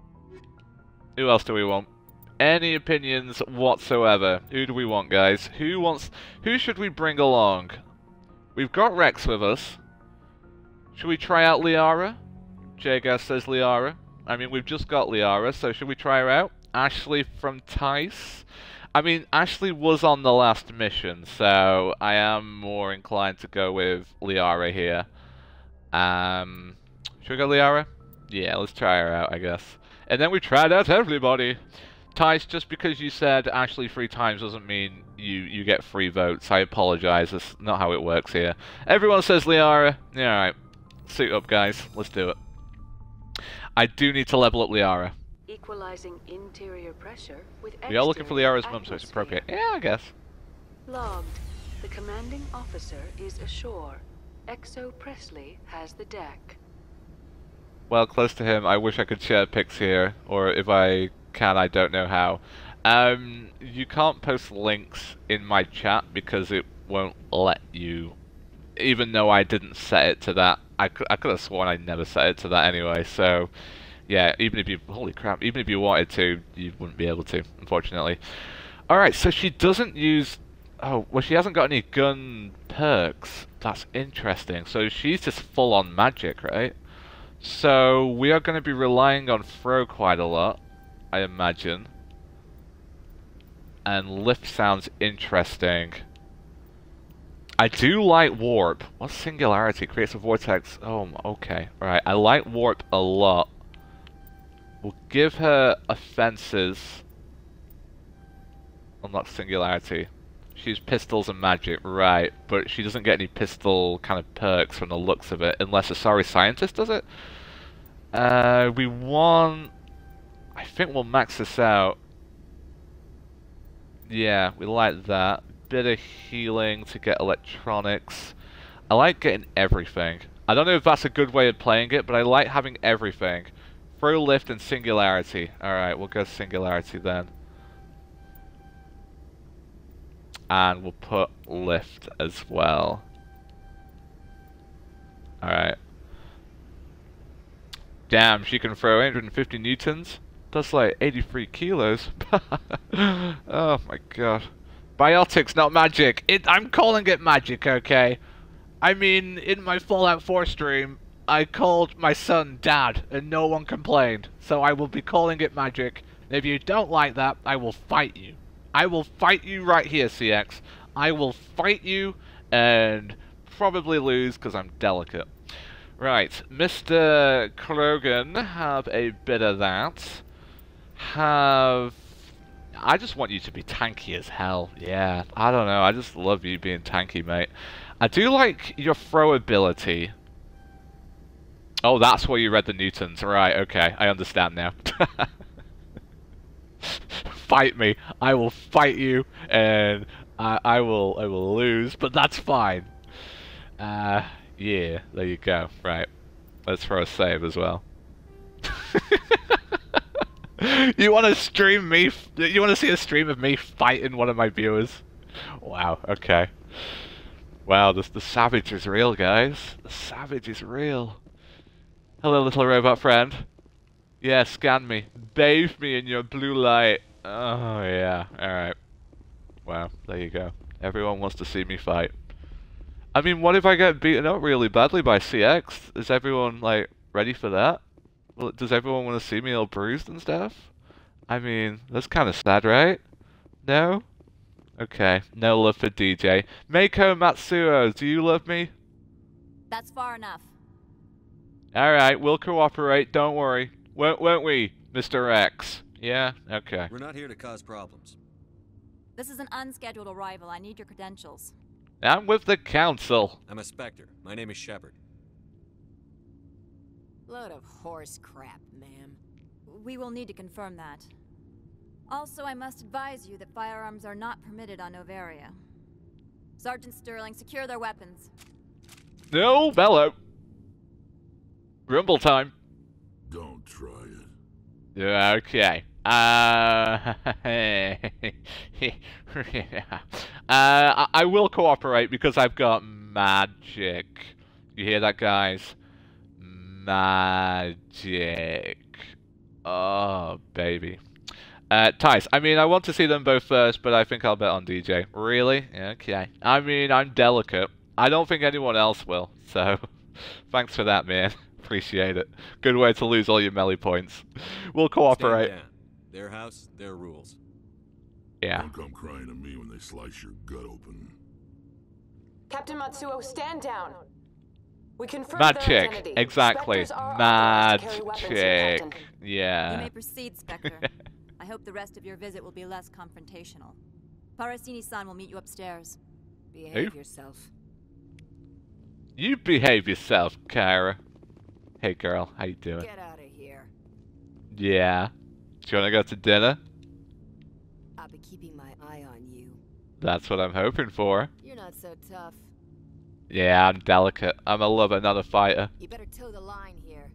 Who else do we want? Any opinions whatsoever? Who do we want, guys? Who wants... Who should we bring along? We've got Rex with us. Should we try out Liara? J-Gas says Liara. I mean, we've just got Liara, so should we try her out? Ashley from Tice. I mean, Ashley was on the last mission, so I am more inclined to go with Liara here. Um, should we go Liara? Yeah, let's try her out, I guess. And then we tried out everybody. Tice, just because you said Ashley three times doesn't mean you, you get free votes. I apologize, that's not how it works here. Everyone says Liara. Yeah, alright. Suit up, guys. Let's do it. I do need to level up Liara. Equalizing interior pressure with We are looking for Liara's mum, so it's appropriate. Yeah, I guess. Logged. The commanding officer is ashore. Exo Presley has the deck. Well, close to him. I wish I could share pics here, or if I can, I don't know how. Um, you can't post links in my chat because it won't let you, even though I didn't set it to that. I could, I could have sworn I never set it to that anyway, so yeah, even if you, holy crap, even if you wanted to, you wouldn't be able to, unfortunately. Alright, so she doesn't use, oh, well she hasn't got any gun perks. That's interesting. So she's just full on magic, right? So we are going to be relying on throw quite a lot, I imagine. And lift sounds interesting. I do like warp. What's singularity? Creates a vortex. Oh, okay. Right. I like warp a lot. We'll give her offenses. Unlock singularity. She's pistols and magic, right? But she doesn't get any pistol kind of perks from the looks of it, unless a sorry scientist does it. Uh, we want. I think we'll max this out. Yeah, we like that. Bit of healing to get electronics. I like getting everything. I don't know if that's a good way of playing it, but I like having everything. Throw, lift, and singularity. Alright, we'll go singularity then. And we'll put lift as well. Alright. Damn, she can throw eight hundred fifty newtons. That's like eighty-three kilos. Oh my god. Biotics, not magic. It, I'm calling it magic, okay? I mean, in my Fallout four stream, I called my son Dad, and no one complained. So I will be calling it magic. And if you don't like that, I will fight you. I will fight you right here, C X. I will fight you, and probably lose, because I'm delicate. Right, Mister Krogan, have a bit of that. Have... I just want you to be tanky as hell. Yeah, I don't know. I just love you being tanky, mate. I do like your throw ability. Oh, that's where you read the newtons. Right, okay. I understand now. Fight me. I will fight you, and I, I will I will lose, but that's fine. Uh, yeah, there you go. Right. Let's throw a save as well. You want to stream me? F you want to see a stream of me fighting one of my viewers? Wow. Okay. Wow. The the savage is real, guys. The savage is real. Hello, little robot friend. Yeah, scan me. Bathe me in your blue light. Oh yeah. All right. Wow. There you go. Everyone wants to see me fight. I mean, what if I get beaten up really badly by C X? Is everyone like ready for that? Well, does everyone want to see me all bruised and stuff? I mean, that's kind of sad, right? No? Okay, no love for D J. Meiko Matsuo, do you love me? That's far enough. Alright, we'll cooperate, don't worry. Won't, won't we, Mister X? Yeah? Okay. We're not here to cause problems. This is an unscheduled arrival. I need your credentials. I'm with the council. I'm a Spectre. My name is Shepard. Load of horse crap, ma'am. We will need to confirm that. Also, I must advise you that firearms are not permitted on Novaria. Sergeant Sterling, secure their weapons. No, bellow. Rumble time. Don't try it. Yeah, okay. Uh, uh, I, I will cooperate because I've got magic. You hear that, guys? Magic. Oh, baby. Uh, Tice, I mean, I want to see them both first, but I think I'll bet on D J. Really? Okay. I mean, I'm delicate. I don't think anyone else will, so thanks for that, man. Appreciate it. Good way to lose all your melee points. We'll cooperate. Stand down. Their house, their rules. Yeah. Don't come crying to me when they slice your gut open. Captain Matsuo, stand down. We confirm Mad their chick, identity. exactly. Mad chick. Yeah. You may proceed, Spectre. I hope the rest of your visit will be less confrontational. Parasini-san will meet you upstairs. Behave Who? yourself. You behave yourself, Kara. Hey, girl, how you doing? Get out of here. Yeah. Do you want to go to dinner? I'll be keeping my eye on you. That's what I'm hoping for. You're not so tough. Yeah, I'm delicate. I'm a lover, not a fighter. You better toe the line here.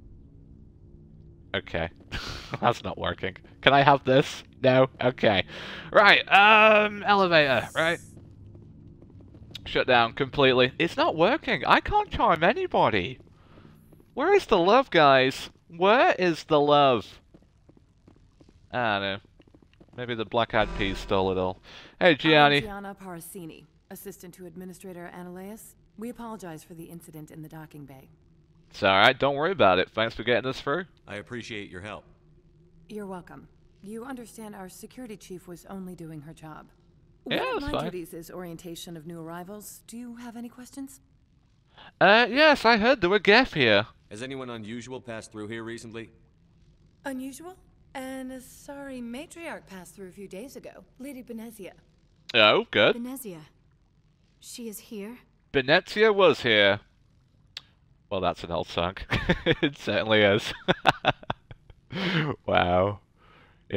Okay. That's not working. Can I have this? No? Okay. Right, um, elevator, right? Shut down completely. It's not working. I can't charm anybody. Where is the love, guys? Where is the love? I don't know. Maybe the Black Eyed Peas stole it all. Hey, Gianni. I'm Gianna Parasini, assistant to Administrator Ananias. We apologize for the incident in the docking bay. It's alright, don't worry about it. Thanks for getting us through. I appreciate your help. You're welcome. You understand our security chief was only doing her job. Yeah, One of that's my fine. duties is orientation of new arrivals. Do you have any questions? Uh, yes, I heard there were Geff here. Has anyone unusual passed through here recently? Unusual? And a sorry matriarch passed through a few days ago. Lady Benezia. Oh, good. Benezia. She is here? Benezia was here. Well, that's an old song. It certainly is. Wow. Yep.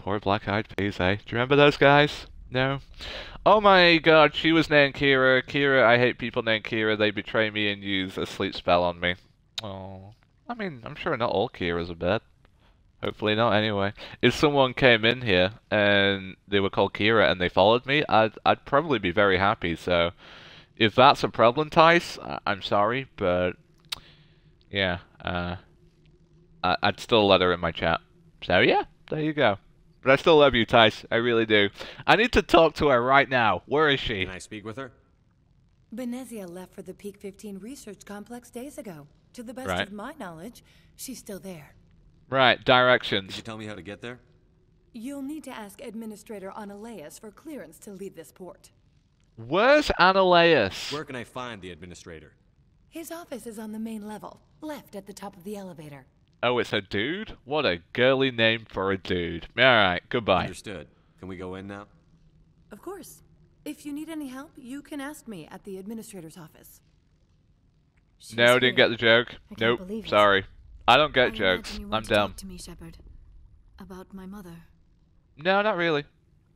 Poor black-eyed peas, eh? Do you remember those guys? No? Oh my god, she was named Kira. Kira, I hate people named Kira. They betray me and use a sleep spell on me. Oh. I mean, I'm sure not all Kiras are bad. Hopefully not, anyway. If someone came in here and they were called Kira and they followed me, I'd, I'd probably be very happy. So, if that's a problem, Tice, I'm sorry, but yeah, uh, I'd still let her in my chat. So yeah, there you go. But I still love you, Tice. I really do. I need to talk to her right now. Where is she? Can I speak with her? Benezia left for the Peak fifteen research complex days ago. To the best Right. of my knowledge, she's still there. Right, directions. Could you tell me how to get there? You'll need to ask Administrator Analeus for clearance to leave this port. Where's Analeus? Where can I find the administrator? His office is on the main level, left at the top of the elevator. Oh, it's a dude? What a girly name for a dude. Alright, goodbye. Understood. Can we go in now? Of course. If you need any help, you can ask me at the Administrator's office. She's No, didn't here. get the joke. I can't Nope, believe it. sorry. I don't get I jokes. imagine you I'm want to dumb. talk to me, Shepard. About my mother. No, not really.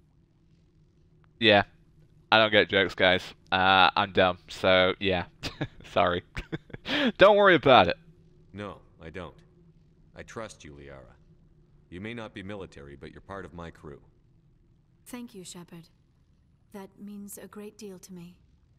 Yeah. I don't get jokes, guys. Uh, I'm dumb, so yeah. Sorry. Don't worry about it. No, I don't. I trust you, Liara. You may not be military, but you're part of my crew. Thank you, Shepard. That means a great deal to me.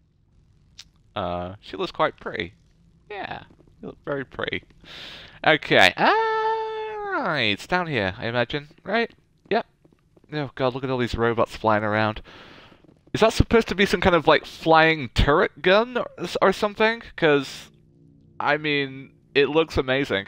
Uh, she looks quite pretty. Yeah, you look very pretty. Okay, alright, it's down here, I imagine, right? Yep. Oh god, look at all these robots flying around. Is that supposed to be some kind of, like, flying turret gun or, or something? Because, I mean, it looks amazing.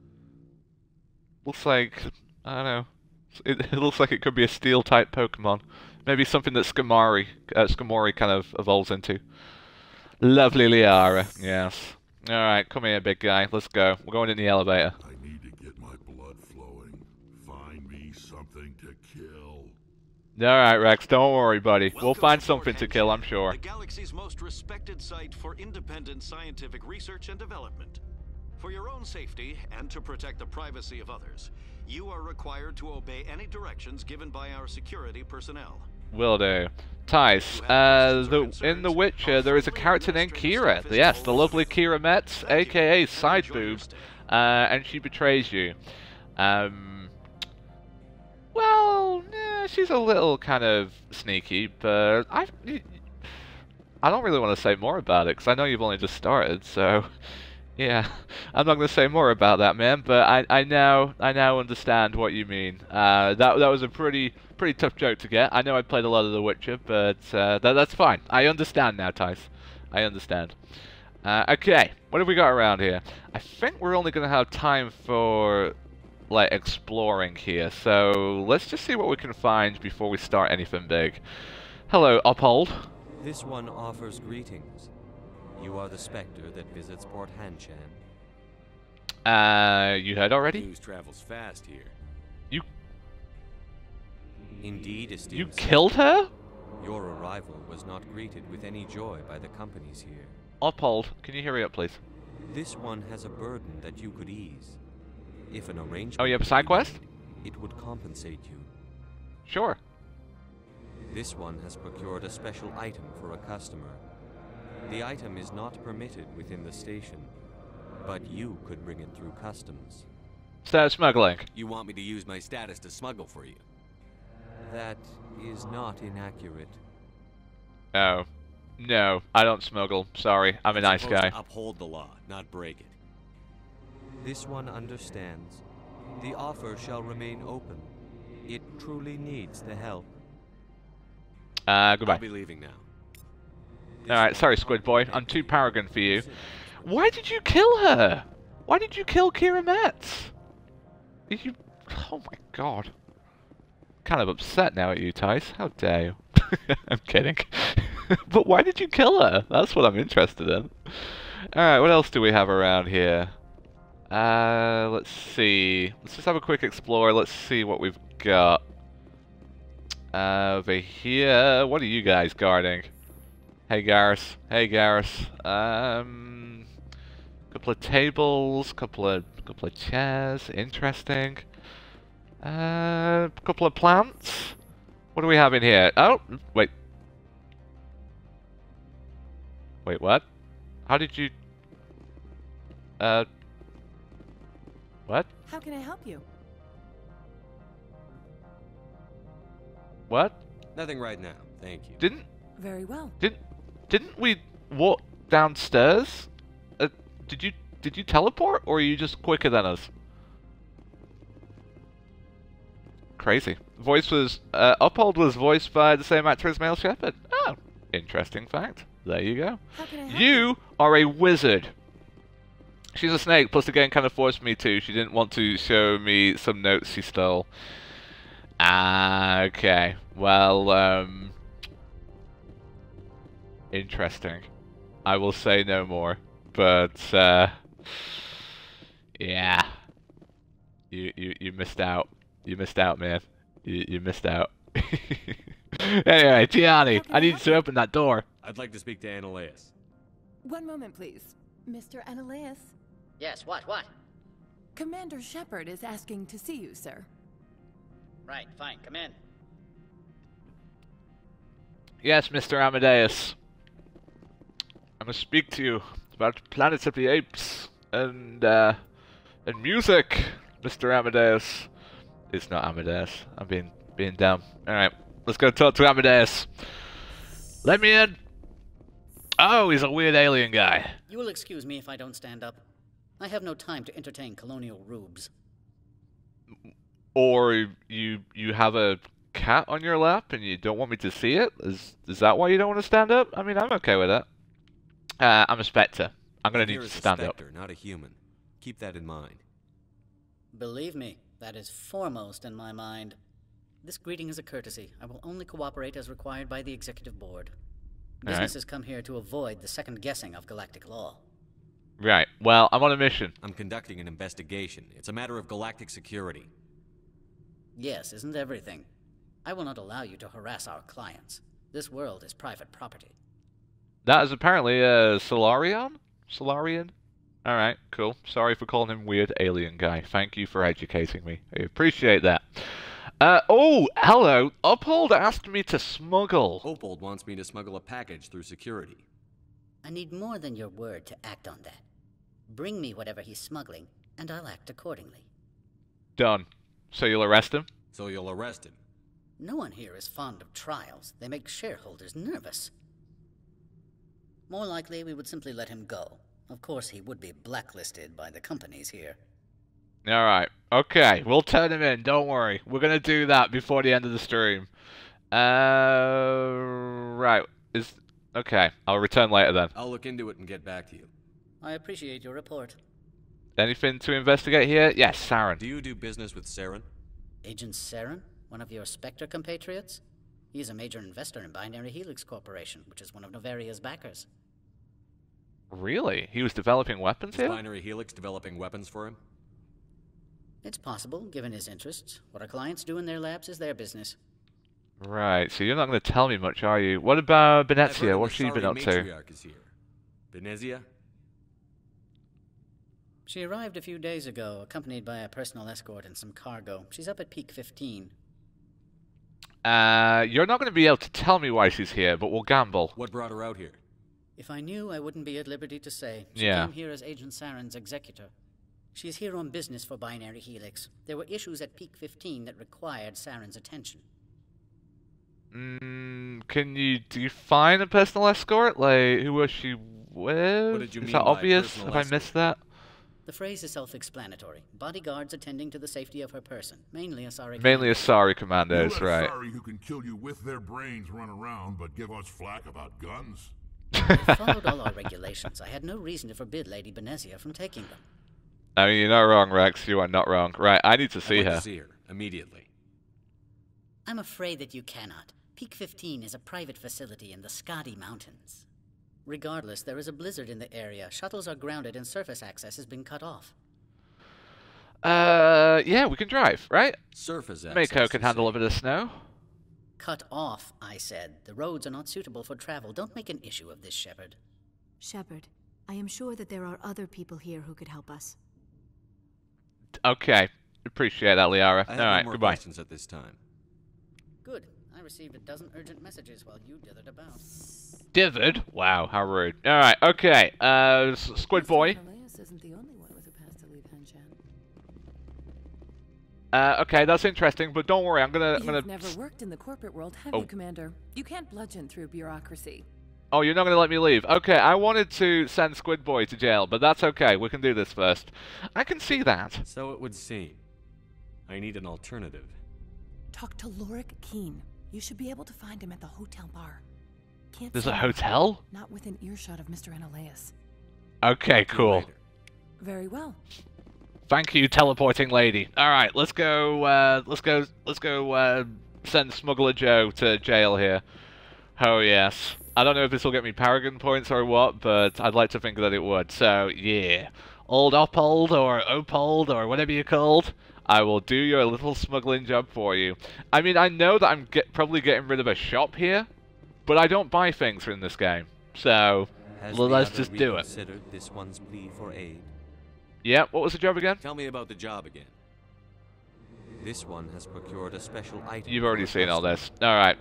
Looks like, I don't know, it, it looks like it could be a steel-type Pokemon. Maybe something that Skamari, uh, Skamori kind of evolves into. Lovely Liara, yes. Alright, come here, big guy. Let's go. We're going in the elevator. I need to get my blood flowing. Find me something to kill. Alright, Rex, don't worry, buddy. We'll find something to kill, I'm sure. The galaxy's most respected site for independent scientific research and development. For your own safety, and to protect the privacy of others, you are required to obey any directions given by our security personnel. Will do. Tice, uh, the, in The Witcher, there is a character named Kira. Yes, the lovely Kira Metz, aka Side Boob, uh, and she betrays you. Um, well, yeah, she's a little kind of sneaky, but I, I don't really want to say more about it, because I know you've only just started, so... Yeah, I'm not going to say more about that, man. But I, I now, I now understand what you mean. Uh, that, that was a pretty, pretty tough joke to get. I know I played a lot of The Witcher, but uh, that, that's fine. I understand now, Tice. I understand. Uh, okay, what have we got around here? I think we're only going to have time for, like, exploring here. So let's just see what we can find before we start anything big. Hello, Uphold. This one offers greetings. You are the Spectre that visits Port Hanshan. Uh, you heard already? News travels fast here. You... Indeed, esteemed You killed her? Your arrival was not greeted with any joy by the companies here. Uphold, can you hurry up, please? This one has a burden that you could ease. If an arrangement... Oh, you have a side quest? It would compensate you. Sure. This one has procured a special item for a customer. The item is not permitted within the station, but you could bring it through customs. Start smuggling. You want me to use my status to smuggle for you? That is not inaccurate. Oh. No, I don't smuggle. Sorry, I'm a It's nice supposed guy. to uphold the law, not break it. This one understands. The offer shall remain open. It truly needs the help. Uh, goodbye. I'll be leaving now. Alright, sorry, Squid Boy. I'm too Paragon for you. Why did you kill her? Why did you kill Kira Metz? Did you... Oh my god. Kind of upset now at you, Tice. How dare you? I'm kidding. But why did you kill her? That's what I'm interested in. Alright, what else do we have around here? Uh, let's see. Let's just have a quick explore. Let's see what we've got. Uh, over here... What are you guys guarding? Hey Garrus, hey Garrus. Um, couple of tables, couple of couple of chairs. Interesting. Uh, a couple of plants. What do we have in here? Oh, wait. Wait, what? How did you... Uh... What? How can I help you? What? Nothing right now, thank you. Didn't... Very well. Didn't... Didn't we walk downstairs? Uh, did you... Did you teleport, or are you just quicker than us? Crazy. Voice was... Uh, Uphold was voiced by the same actor as Male Shepherd. Oh, interesting fact. There you go. How can I help You are a wizard. She's a snake, plus the game kind of forced me to. She didn't want to show me some notes she stole. Ah, okay. Well, um... interesting. I will say no more. But, uh... yeah. You, you, you missed out. You missed out, man. You, you missed out. Anyway, Gianni, I need you to open that door. I'd like to speak to Annaleus. One moment, please. Mister Annaleus. Yes, what, what? Commander Shepard is asking to see you, sir. Right, fine, come in. Yes, Mister Amadeus. I'm gonna speak to you about Planets of the Apes and, uh, and music, Mister Amadeus. It's not Amadeus. I'm being, being dumb. Alright, let's go talk to Amadeus. Let me in. Oh, he's a weird alien guy. You will excuse me if I don't stand up. I have no time to entertain colonial rubes. Or you you have a cat on your lap and you don't want me to see it? Is is that why you don't want to stand up? I mean, I'm okay with that. Uh, I'm a Spectre. I'm gonna need to stand a up. specter, not a human. Keep that in mind. Believe me, that is foremost in my mind. This greeting is a courtesy. I will only cooperate as required by the Executive Board. Businesses come here to avoid the second guessing of galactic law. Right. Well, I'm on a mission. I'm conducting an investigation. It's a matter of galactic security. Yes, isn't everything? I will not allow you to harass our clients. This world is private property. That is apparently a Solarian? Solarian? Alright, cool. Sorry for calling him weird alien guy. Thank you for educating me. I appreciate that. Uh, oh, hello. Uphold asked me to smuggle. Uphold wants me to smuggle a package through security. I need more than your word to act on that. Bring me whatever he's smuggling, and I'll act accordingly. Done. So you'll arrest him? So you'll arrest him. No one here is fond of trials. They make shareholders nervous. More likely, we would simply let him go. Of course, he would be blacklisted by the companies here. Alright. Okay, we'll turn him in. Don't worry. We're gonna do that before the end of the stream. Uh, right. Is... Okay, I'll return later then. I'll look into it and get back to you. I appreciate your report. Anything to investigate here? Yes, Saren. Do you do business with Saren? Agent Saren? One of your Spectre compatriots? He's a major investor in Binary Helix Corporation, which is one of Novaria's backers. Really? He was developing weapons Is here? Binary Helix developing weapons for him? It's possible, given his interests. What our clients do in their labs is their business. Right, so you're not going to tell me much, are you? What about Benezia? What's she been up to? Matriarch is here. Benezia? She arrived a few days ago, accompanied by a personal escort and some cargo. She's up at Peak fifteen. Uh, you're not going to be able to tell me why she's here, but we'll gamble. What brought her out here? If I knew, I wouldn't be at liberty to say. She Yeah. came here as Agent Saren's executor. She's here on business for Binary Helix. There were issues at Peak fifteen that required Saren's attention. Mm, can you define a personal escort? Like, who was she with? What did you Is mean that by obvious? personal Have I missed that? The phrase is self-explanatory. Bodyguards attending to the safety of her person. Mainly Asari Mainly Asari You commandos, let right. Asari who can kill you with their brains run around, but give us flack about guns. I followed all our regulations. I had no reason to forbid Lady Benezia from taking them. I mean, you're not wrong, Rex. You are not wrong. Right, I need to see I'd like her. to see her, immediately. I'm afraid that you cannot. Peak fifteen is a private facility in the Skadi Mountains. Regardless, there is a blizzard in the area. Shuttles are grounded and surface access has been cut off. Uh, yeah, we can drive, right? Surface access. Mako can handle a bit of snow. Cut off, I said. The roads are not suitable for travel. Don't make an issue of this, Shepard. Shepard, I am sure that there are other people here who could help us. Okay, Appreciate that, Liara. I have All no right, more goodbye. questions at this time. Good. I received a dozen urgent messages while you dithered about. Dithered? Wow, how rude. All right, okay. Uh, S- Squid Boy. isn't the only one with a pass to leave Henchan. Uh, okay, that's interesting, but don't worry, I'm gonna, I'm You've gonna. never worked in the corporate world, have Oh. you, Commander? You can't bludgeon through bureaucracy. Oh, you're not gonna let me leave? Okay, I wanted to send Squid Boy to jail, but that's okay. We can do this first. I can see that. So it would seem. I need an alternative. Talk to Lorik Keen. You should be able to find him at the hotel bar. Can't There's see a him. hotel? Not within earshot of Mister Analaeus. Okay, cool. Very well. Thank you, teleporting lady. All right, let's go. Uh, let's go. Let's go. Uh, send Smuggler Joe to jail here. Oh yes. I don't know if this will get me Paragon points or what, but I'd like to think that it would. So yeah, old Opold or Opold or whatever you're called, I will do your little smuggling job for you. I mean, I know that I'm get, probably getting rid of a shop here, but I don't buy things in this game, so Has let's the other just do it. reconsidered this one's plea for aid? Yeah, what was the job again? Tell me about the job again. This one has procured a special item. You've already for a seen all customer. this. All right.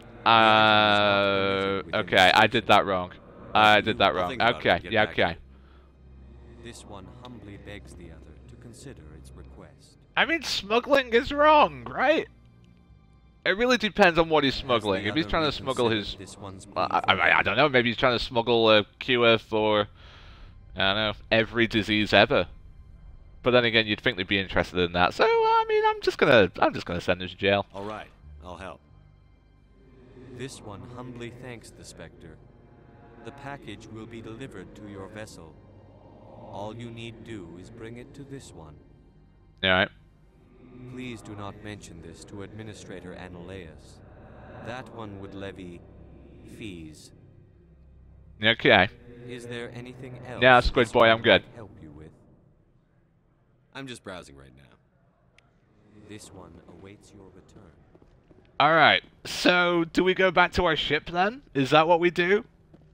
Uh, okay, I did that wrong. I did that wrong. Nothing about it. Okay, Get yeah, back okay. This one humbly begs the other to consider its request. I mean, smuggling is wrong, right? It really depends on what he's smuggling. If he's other trying to smuggle his... reconsidered this one's Well, plea I, for I, I aid? don't know, maybe he's trying to smuggle a Q F or... I don't know, every disease ever. But then again, you'd think they'd be interested in that. So, I mean, I'm just gonna... I'm just gonna send him to jail. All right, I'll help. This one humbly thanks the Spectre. The package will be delivered to your vessel. All you need do is bring it to this one. Alright. Please do not mention this to Administrator Analaeus. That one would levy fees. Okay. Is there anything else? Yeah, Squid this Boy, one I'm good. might help you with? I'm just browsing right now. This one awaits your return. Alright, so do we go back to our ship then? Is that what we do?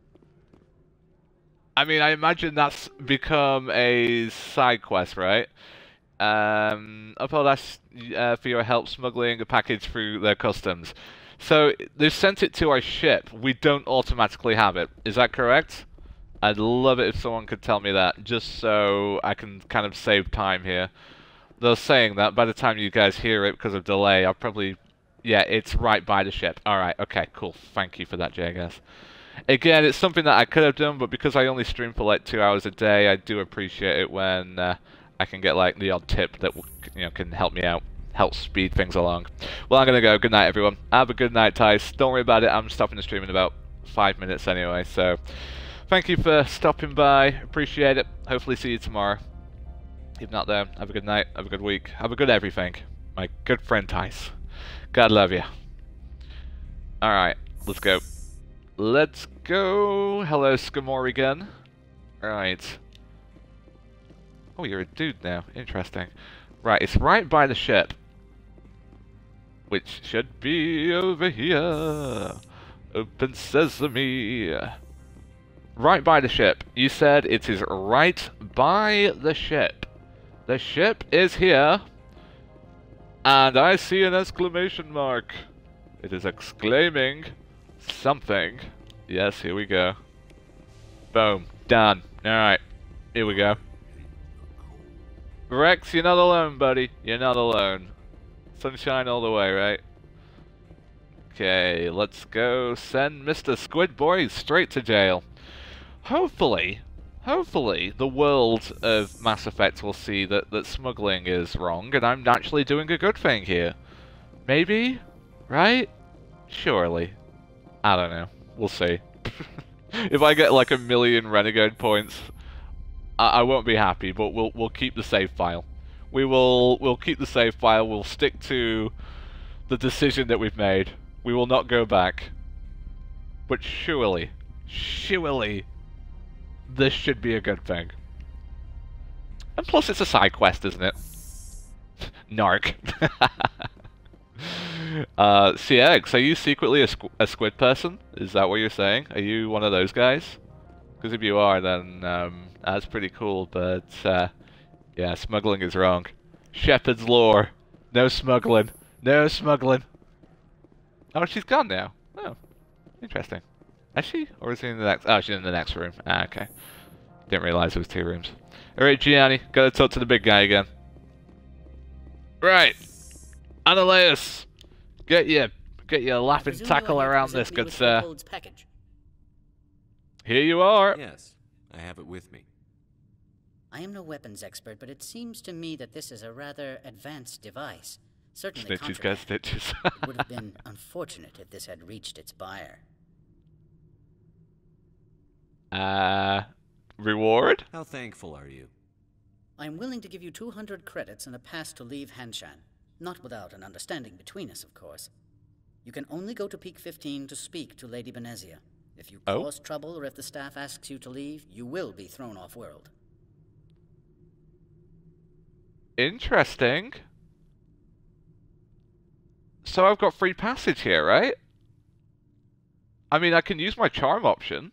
I mean, I imagine that's become a side quest, right? Um, Uphold asks uh, for your help smuggling a package through their customs. So, they've sent it to our ship. We don't automatically have it. Is that correct? I'd love it if someone could tell me that, just so I can kind of save time here. They're saying that by the time you guys hear it, because of delay, I'll probably... Yeah, it's right by the ship. Alright, okay, cool. Thank you for that, J G S. Again, it's something that I could have done, but because I only stream for like two hours a day, I do appreciate it when uh, I can get like the odd tip that you know can help me out, help speed things along. Well, I'm gonna go. Good night, everyone. Have a good night, Tice. Don't worry about it. I'm stopping the stream in about five minutes anyway. So, thank you for stopping by. Appreciate it. Hopefully, see you tomorrow. If not, then have a good night. Have a good week. Have a good everything. My good friend Tice. God love you. All right, let's go. Let's go. Hello, Skamorigan. Right. Oh, you're a dude now. Interesting. Right, it's right by the ship. Which should be over here. Open sesame. Right by the ship. You said it is right by the ship. The ship is here. And I see an exclamation mark. It is exclaiming something. Yes, here we go. Boom. Done. Alright. Here we go. Rex, you're not alone, buddy. You're not alone. Sunshine all the way, right? Okay, let's go send Mister Squid Boy straight to jail. Hopefully, hopefully, the world of Mass Effect will see that, that smuggling is wrong and I'm actually doing a good thing here. Maybe? Right? Surely. I don't know. We'll see. If I get like a million Renegade points, I, I won't be happy, but we'll we'll keep the save file. We will we'll keep the save file, we'll stick to the decision that we've made. We will not go back. But surely, surely, this should be a good thing. And plus it's a side quest, isn't it? Narc. uh, Cieg, are you secretly a, squ a squid person? Is that what you're saying? Are you one of those guys? Because if you are, then um, that's pretty cool, but uh, yeah, smuggling is wrong. Shepherd's lore. No smuggling. No smuggling. Oh, she's gone now. Oh, interesting. Is she? Or is she in the next? Oh, she's in the next room. Ah, okay. Didn't realize there was two rooms. Alright, Gianni. Gotta talk to the big guy again. Right. Annaleus. Get your, get your laughing tackle around this, good sir. Here you are. Yes, I have it with me. I am no weapons expert, but it seems to me that this is a rather advanced device. Certainly Snitches got stitches. It would have been unfortunate if this had reached its buyer. Uh, reward? How thankful are you? I am willing to give you two hundred credits and a pass to leave Hanshan. Not without an understanding between us, of course. You can only go to Peak fifteen to speak to Lady Benezia. If you oh? cause trouble or if the staff asks you to leave, you will be thrown off-world. Interesting. So I've got free passage here, right? I mean, I can use my charm option.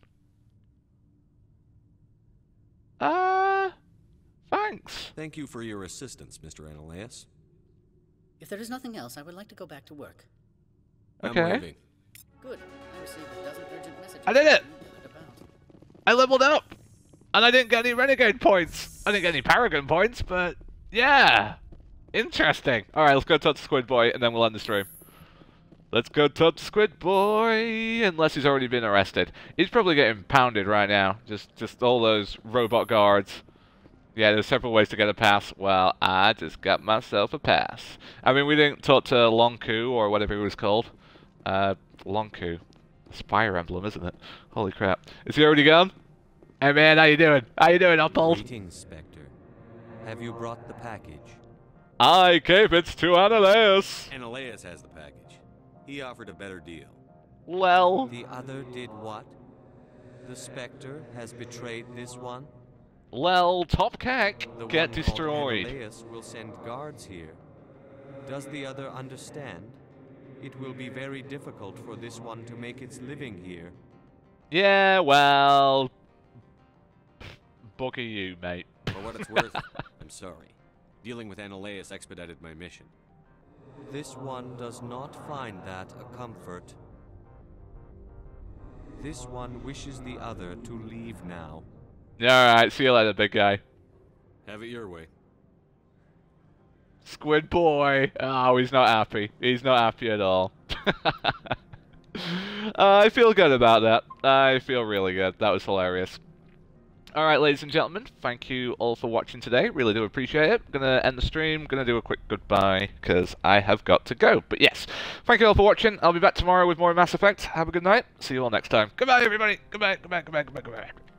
Uh, thanks. Thank you for your assistance, Mister Annaleus. If there is nothing else, I would like to go back to work. Okay. I'm leaving. Good. I received a dozen urgent messages. I did it! I leveled up! And I didn't get any Renegade points. I didn't get any Paragon points, but yeah. Interesting. Alright, let's go talk to Squid Boy and then we'll end the stream. Let's go talk to Squid Boy, unless he's already been arrested. He's probably getting pounded right now. Just just all those robot guards. Yeah, there's several ways to get a pass. Well, I just got myself a pass. I mean, we didn't talk to Lonku, or whatever he was called. Uh, Lonku. Spire Emblem, isn't it? Holy crap. Is he already gone? Hey man, how you doing? How you doing, Uphold? Greetings, Spectre. Have you brought the package? I gave it to Annaleus. Annaleus has the package. He offered a better deal. Well... The other did what? The Spectre has betrayed this one? Well, Top Cack, the get one destroyed. Annaleus will send guards here. Does the other understand? It will be very difficult for this one to make its living here. Yeah, well... Bugger you, mate. For what it's worth, I'm sorry. Dealing with Annaleus expedited my mission. This one does not find that a comfort. This one wishes the other to leave now. Alright, see you later, big guy. Have it your way. Squid Boy. Oh, he's not happy. He's not happy at all. uh, I feel good about that. I feel really good. That was hilarious. Alright, ladies and gentlemen, thank you all for watching today. Really do appreciate it. Gonna end the stream, gonna do a quick goodbye, because I have got to go. But yes, thank you all for watching. I'll be back tomorrow with more Mass Effect. Have a good night. See you all next time. Goodbye, everybody. Goodbye, goodbye, goodbye, goodbye, goodbye.